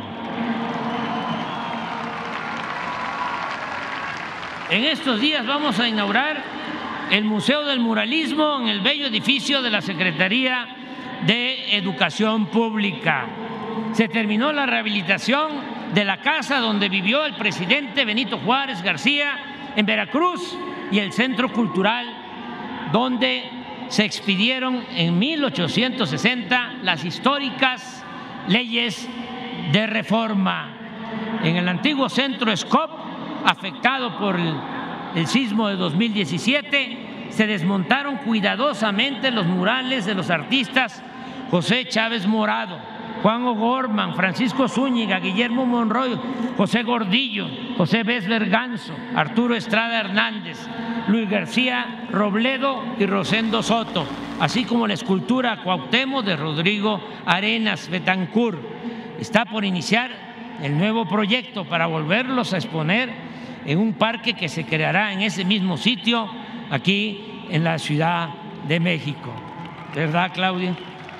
S2: En estos días vamos a inaugurar el Museo del Muralismo en el bello edificio de la Secretaría de Educación Pública. Se terminó la rehabilitación de la casa donde vivió el presidente Benito Juárez García en Veracruz y el Centro Cultural donde se expidieron en 1860 las históricas leyes de reforma. En el antiguo Centro Escop, afectado por el sismo de 2017, se desmontaron cuidadosamente los murales de los artistas José Chávez Morado, Juan O'Gorman, Francisco Zúñiga, Guillermo Monroy, José Gordillo, José Besler Ganso, Arturo Estrada Hernández, Luis García Robledo y Rosendo Soto, así como la escultura Cuauhtémoc de Rodrigo Arenas Betancourt. Está por iniciar el nuevo proyecto para volverlos a exponer en un parque que se creará en ese mismo sitio, aquí en la Ciudad de México. ¿Verdad, Claudia?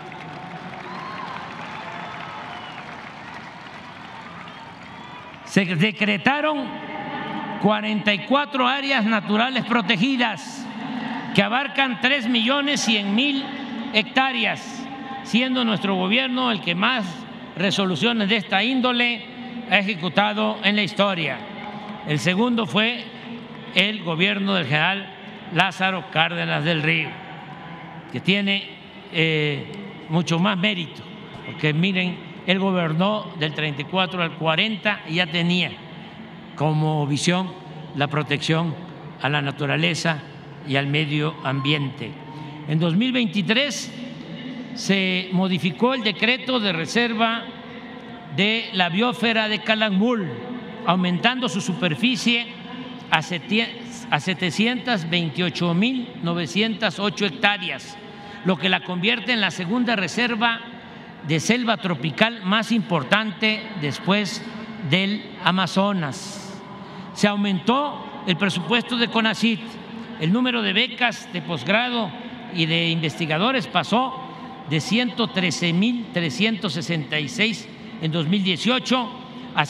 S2: Se decretaron 44 áreas naturales protegidas que abarcan 3.100.000 hectáreas, siendo nuestro gobierno el que más resoluciones de esta índole ha ejecutado en la historia. El segundo fue el gobierno del general Lázaro Cárdenas del Río, que tiene mucho más mérito, porque miren, él gobernó del 34 al 40 y ya tenía como visión la protección a la naturaleza y al medio ambiente. En 2023 se modificó el decreto de reserva de la biosfera de Calakmul, aumentando su superficie a 728.908 hectáreas, lo que la convierte en la segunda reserva de selva tropical más importante después del Amazonas. Se aumentó el presupuesto de CONACYT. El número de becas de posgrado y de investigadores pasó de 113,366 en 2018 a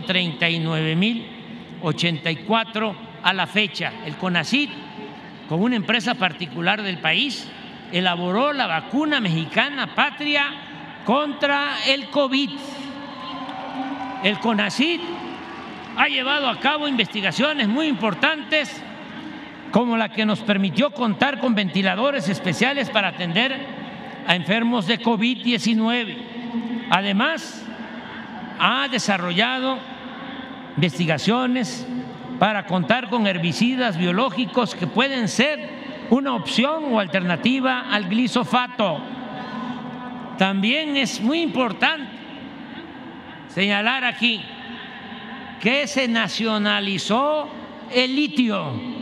S2: 139,084 a la fecha. El CONACYT, con una empresa particular del país, elaboró la vacuna mexicana patria contra el COVID. El CONACYT ha llevado a cabo investigaciones muy importantes, como la que nos permitió contar con ventiladores especiales para atender a enfermos de COVID-19. Además, ha desarrollado investigaciones para contar con herbicidas biológicos que pueden ser una opción o alternativa al glifosato. También es muy importante señalar aquí que se nacionalizó el litio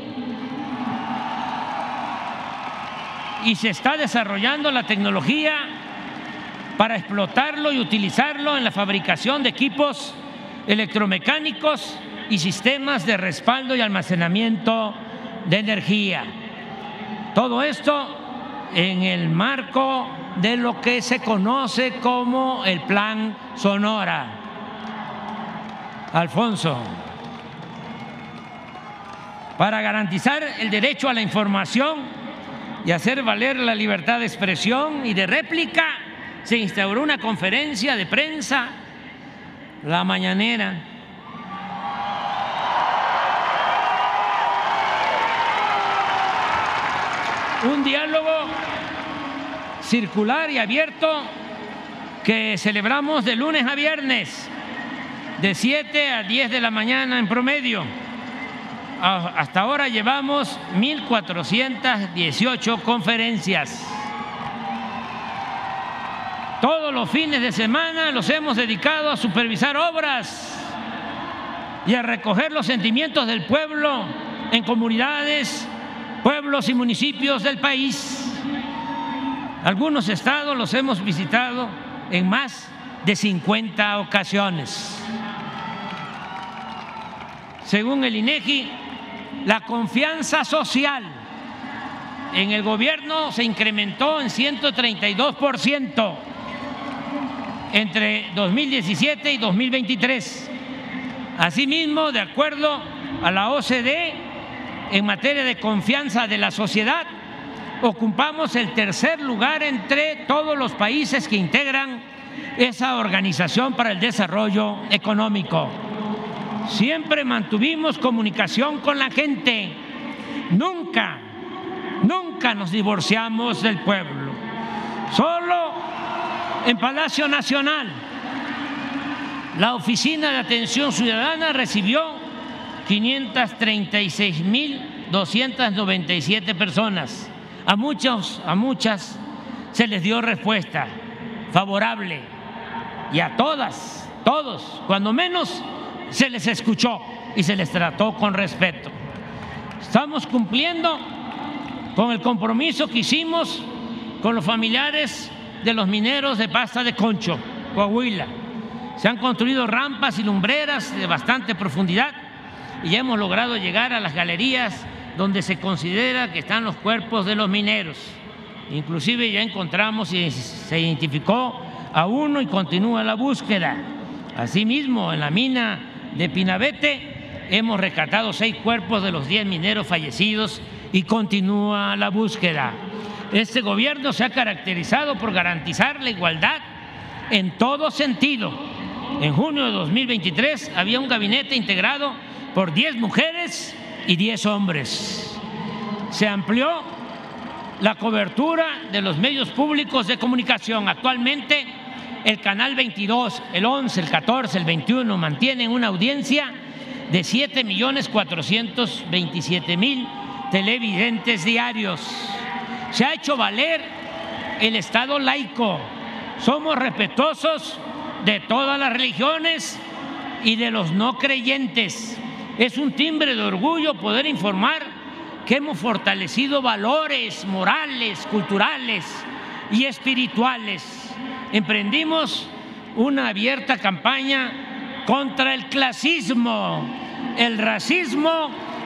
S2: y se está desarrollando la tecnología para explotarlo y utilizarlo en la fabricación de equipos electromecánicos y sistemas de respaldo y almacenamiento de energía. Todo esto en el marco de lo que se conoce como el Plan Sonora. Alfonso, para garantizar el derecho a la información y hacer valer la libertad de expresión y de réplica, se instauró una conferencia de prensa, la mañanera. Un diálogo circular y abierto que celebramos de lunes a viernes, de 7 a 10 de la mañana en promedio. Hasta ahora llevamos 1,418 conferencias. Todos los fines de semana los hemos dedicado a supervisar obras y a recoger los sentimientos del pueblo en comunidades, pueblos y municipios del país. Algunos estados los hemos visitado en más de 50 ocasiones. Según el INEGI, la confianza social en el gobierno se incrementó en 132% entre 2017 y 2023. Asimismo, de acuerdo a la OCDE, en materia de confianza de la sociedad, ocupamos el tercer lugar entre todos los países que integran esa Organización para el Desarrollo Económico. Siempre mantuvimos comunicación con la gente. Nunca nos divorciamos del pueblo. Solo en Palacio Nacional, la Oficina de Atención Ciudadana recibió 536,297 personas. A muchas se les dio respuesta favorable y a todos, cuando menos, se les escuchó y se les trató con respeto. Estamos cumpliendo con el compromiso que hicimos con los familiares de los mineros de Basta de Concho, Coahuila. Se han construido rampas y lumbreras de bastante profundidad y ya hemos logrado llegar a las galerías donde se considera que están los cuerpos de los mineros. Inclusive ya encontramos y se identificó a uno y continúa la búsqueda. Asimismo, en la mina de Pinabete hemos rescatado 6 cuerpos de los 10 mineros fallecidos y continúa la búsqueda. Este gobierno se ha caracterizado por garantizar la igualdad en todo sentido. En junio de 2023 había un gabinete integrado por 10 mujeres y 10 hombres. Se amplió la cobertura de los medios públicos de comunicación. Actualmente el canal 22, el 11, el 14, el 21 mantienen una audiencia de 7,427,000 televidentes diarios. Se ha hecho valer el Estado laico. Somos respetuosos de todas las religiones y de los no creyentes. Es un timbre de orgullo poder informar que hemos fortalecido valores morales, culturales y espirituales. Emprendimos una abierta campaña contra el clasismo, el racismo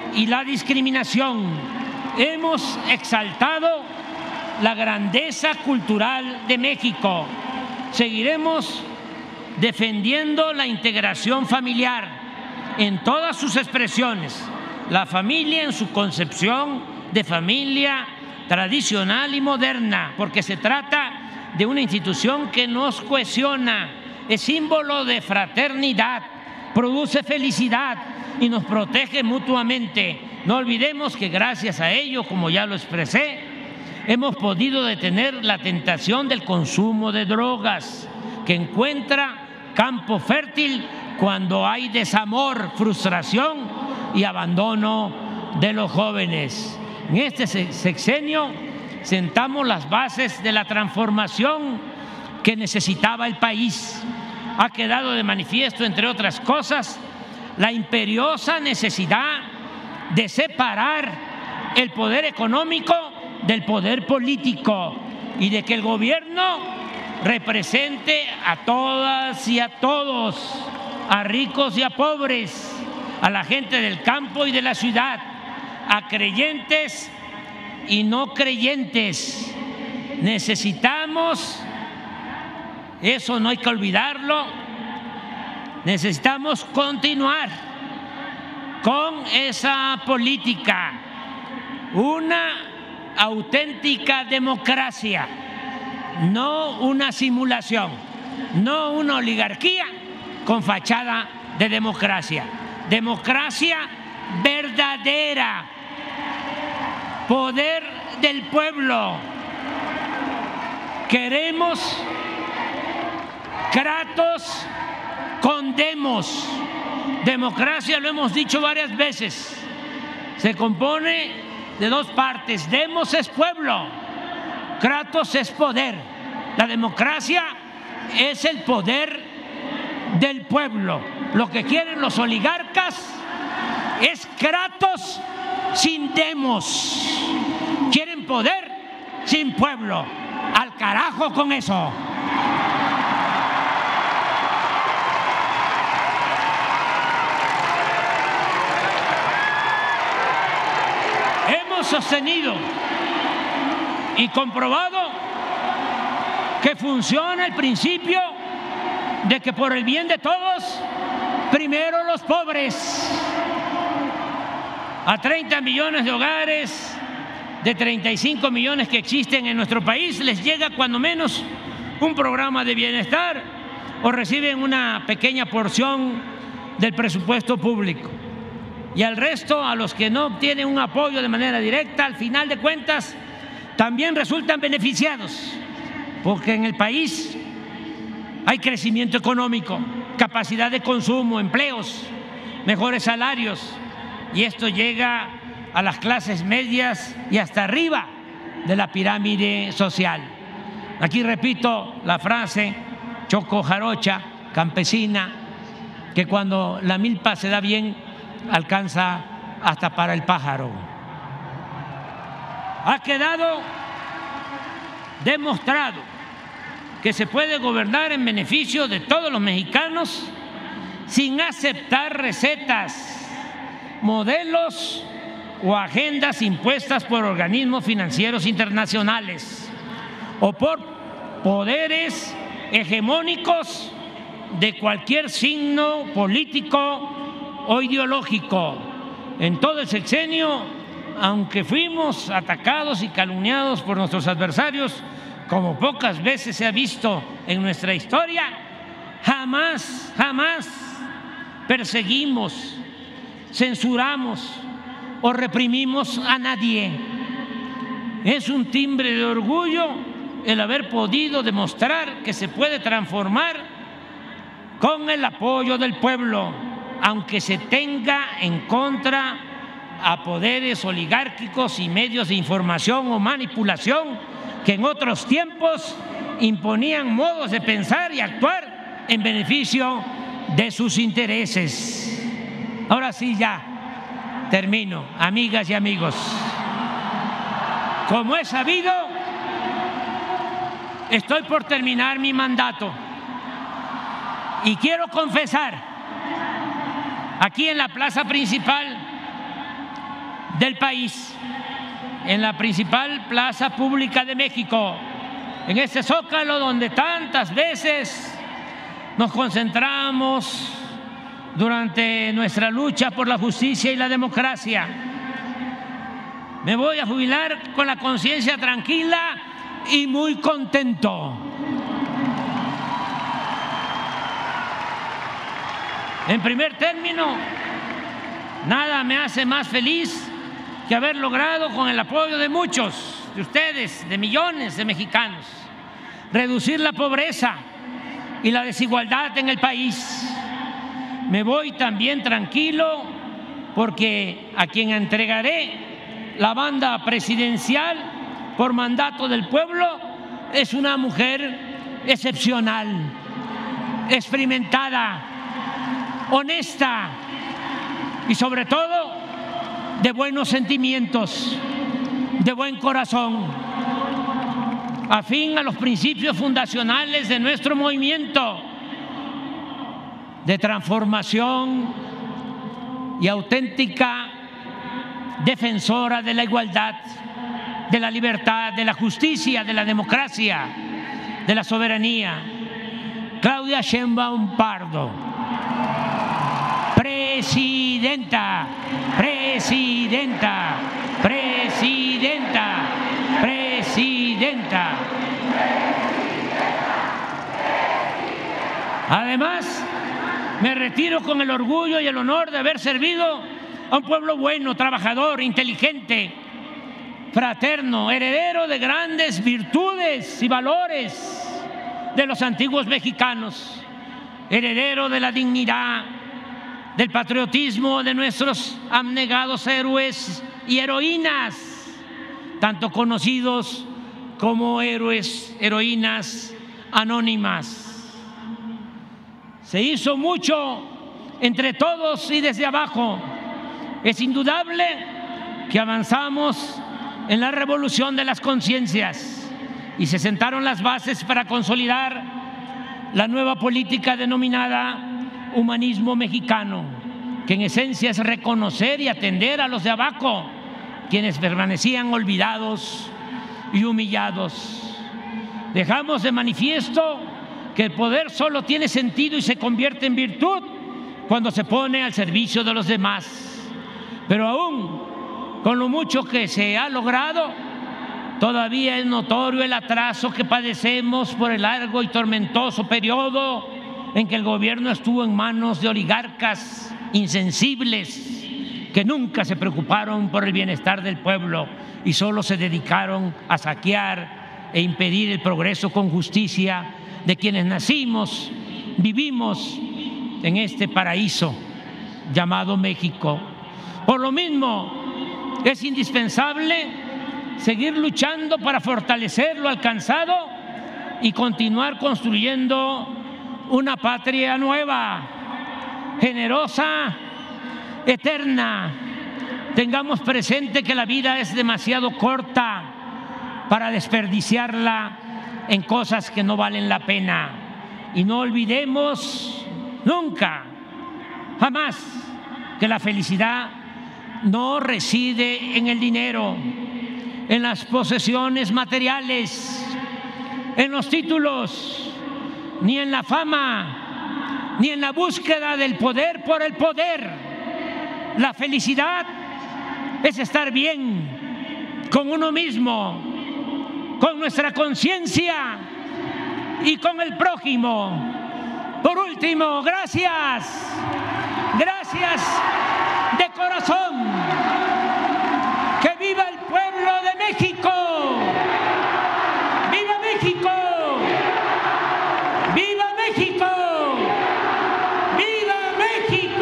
S2: y la discriminación. Hemos exaltado la grandeza cultural de México. Seguiremos defendiendo la integración familiar en todas sus expresiones, la familia en su concepción de familia tradicional y moderna, porque se trata de una institución que nos cohesiona, es símbolo de fraternidad, produce felicidad y nos protege mutuamente. No olvidemos que gracias a ello, como ya lo expresé, hemos podido detener la tentación del consumo de drogas, que encuentra campo fértil cuando hay desamor, frustración y abandono de los jóvenes. En este sexenio sentamos las bases de la transformación que necesitaba el país. Ha quedado de manifiesto, entre otras cosas, la imperiosa necesidad de separar el poder económico del poder político y de que el gobierno represente a todas y a todos, a ricos y a pobres, a la gente del campo y de la ciudad, a creyentes y no creyentes. Necesitamos, eso no hay que olvidarlo, necesitamos continuar con esa política, una auténtica democracia, no una simulación, no una oligarquía con fachada de democracia. Democracia verdadera, poder del pueblo. Queremos kratos con demos. Democracia, lo hemos dicho varias veces, se compone de dos partes. Demos es pueblo, kratos es poder. La democracia es el poder del pueblo. Lo que quieren los oligarcas es kratos sin demos. Quieren poder sin pueblo. Al carajo con eso. Hemos sostenido y comprobado que funciona el principio de que por el bien de todos, primero los pobres. A 30 millones de hogares, de 35 millones que existen en nuestro país, les llega cuando menos un programa de bienestar o reciben una pequeña porción del presupuesto público. Y al resto, a los que no obtienen un apoyo de manera directa, al final de cuentas, también resultan beneficiados, porque en el país hay crecimiento económico, capacidad de consumo, empleos, mejores salarios, y esto llega a las clases medias y hasta arriba de la pirámide social. Aquí repito la frase choco-jarocha, campesina, que cuando la milpa se da bien, alcanza hasta para el pájaro. Ha quedado demostrado que se puede gobernar en beneficio de todos los mexicanos sin aceptar recetas, modelos o agendas impuestas por organismos financieros internacionales o por poderes hegemónicos de cualquier signo político o ideológico. En todo el sexenio, aunque fuimos atacados y calumniados por nuestros adversarios, como pocas veces se ha visto en nuestra historia, jamás perseguimos, censuramos o reprimimos a nadie. Es un timbre de orgullo el haber podido demostrar que se puede transformar con el apoyo del pueblo, aunque se tenga en contra a poderes oligárquicos y medios de información o manipulación que en otros tiempos imponían modos de pensar y actuar en beneficio de sus intereses. Ahora sí, ya termino, amigas y amigos. Como es sabido, estoy por terminar mi mandato y quiero confesar aquí en la plaza principal del país, en la principal plaza pública de México, en ese zócalo donde tantas veces nos concentramos durante nuestra lucha por la justicia y la democracia. Me voy a jubilar con la conciencia tranquila y muy contento. En primer término, nada me hace más feliz que haber logrado, con el apoyo de muchos de ustedes, de millones de mexicanos, reducir la pobreza y la desigualdad en el país. Me voy también tranquilo porque a quien entregaré la banda presidencial por mandato del pueblo es una mujer excepcional, experimentada, honesta y sobre todo de buenos sentimientos, de buen corazón, afín a los principios fundacionales de nuestro movimiento de transformación y auténtica defensora de la igualdad, de la libertad, de la justicia, de la democracia, de la soberanía. Claudia Sheinbaum Pardo, presidenta, presidenta, presidenta, presidenta. Además, me retiro con el orgullo y el honor de haber servido a un pueblo bueno, trabajador, inteligente, fraterno, heredero de grandes virtudes y valores de los antiguos mexicanos, heredero de la dignidad, del patriotismo de nuestros abnegados héroes y heroínas, tanto conocidos como héroes, heroínas anónimas. Se hizo mucho entre todos y desde abajo. Es indudable que avanzamos en la revolución de las conciencias y se sentaron las bases para consolidar la nueva política denominada humanismo mexicano, que en esencia es reconocer y atender a los de abajo, quienes permanecían olvidados y humillados. Dejamos de manifiesto que el poder solo tiene sentido y se convierte en virtud cuando se pone al servicio de los demás. Pero aún con lo mucho que se ha logrado, todavía es notorio el atraso que padecemos por el largo y tormentoso periodo en que el gobierno estuvo en manos de oligarcas insensibles que nunca se preocuparon por el bienestar del pueblo y solo se dedicaron a saquear e impedir el progreso con justicia de quienes nacimos, vivimos en este paraíso llamado México. Por lo mismo, es indispensable seguir luchando para fortalecer lo alcanzado y continuar construyendo una patria nueva, generosa, eterna. Tengamos presente que la vida es demasiado corta para desperdiciarla en cosas que no valen la pena. Y no olvidemos nunca, jamás, que la felicidad no reside en el dinero, en las posesiones materiales, en los títulos, ni en la fama, ni en la búsqueda del poder por el poder. La felicidad es estar bien con uno mismo, con nuestra conciencia y con el prójimo. Por último, gracias, gracias de corazón. ¡Que viva el pueblo de México! ¡Viva México! ¡Viva México! ¡Viva México!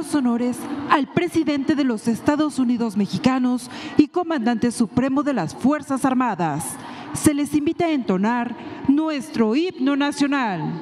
S1: los honores al presidente de los Estados Unidos mexicanos y comandante supremo de las Fuerzas Armadas. Se les invita a entonar nuestro himno nacional.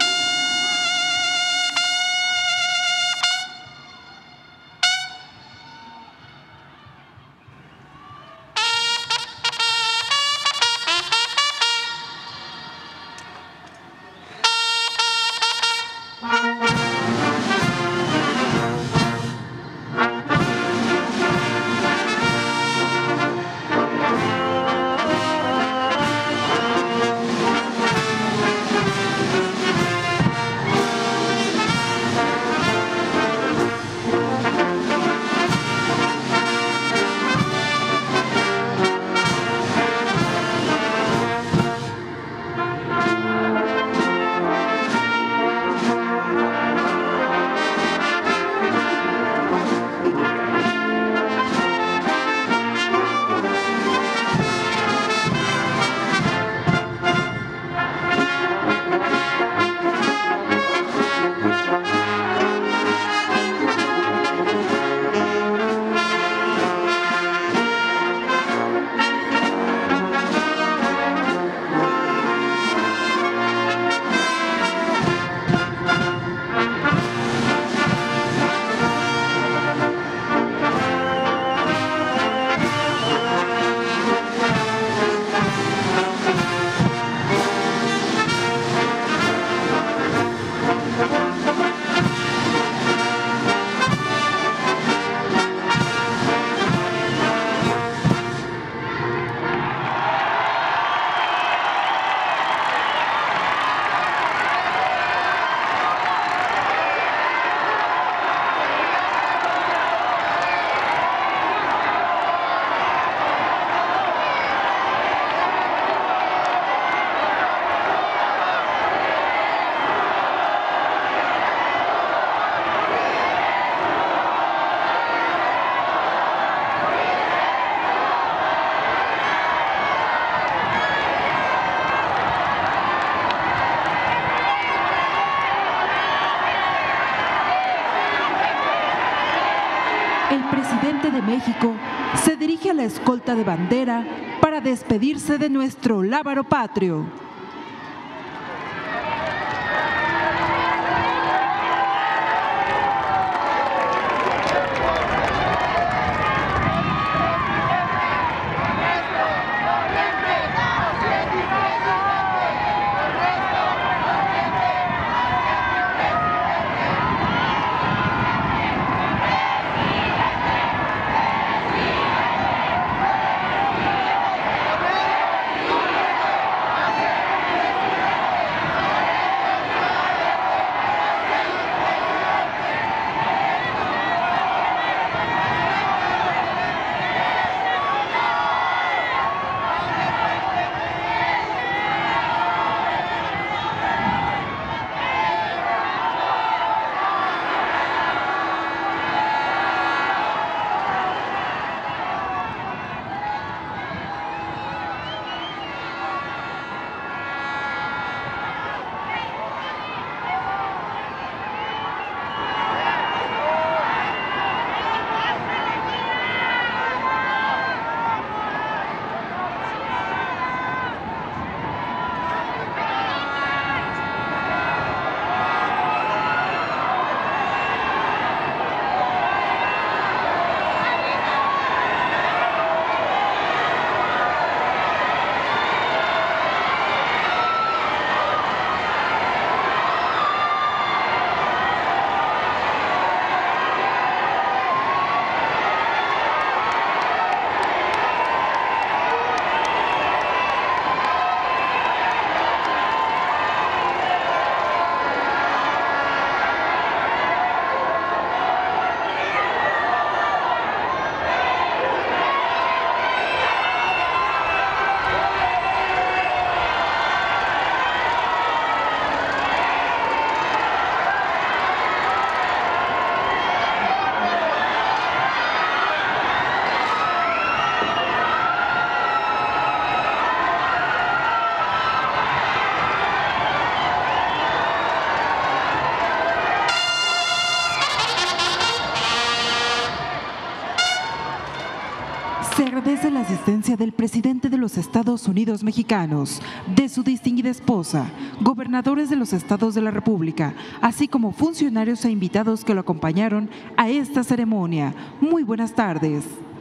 S1: El presidente de México se dirige a la escolta de bandera para despedirse de nuestro lábaro patrio. además de la asistencia del presidente de los Estados Unidos mexicanos, de su distinguida esposa, gobernadores de los estados de la República, así como funcionarios e invitados que lo acompañaron a esta ceremonia. Muy buenas tardes.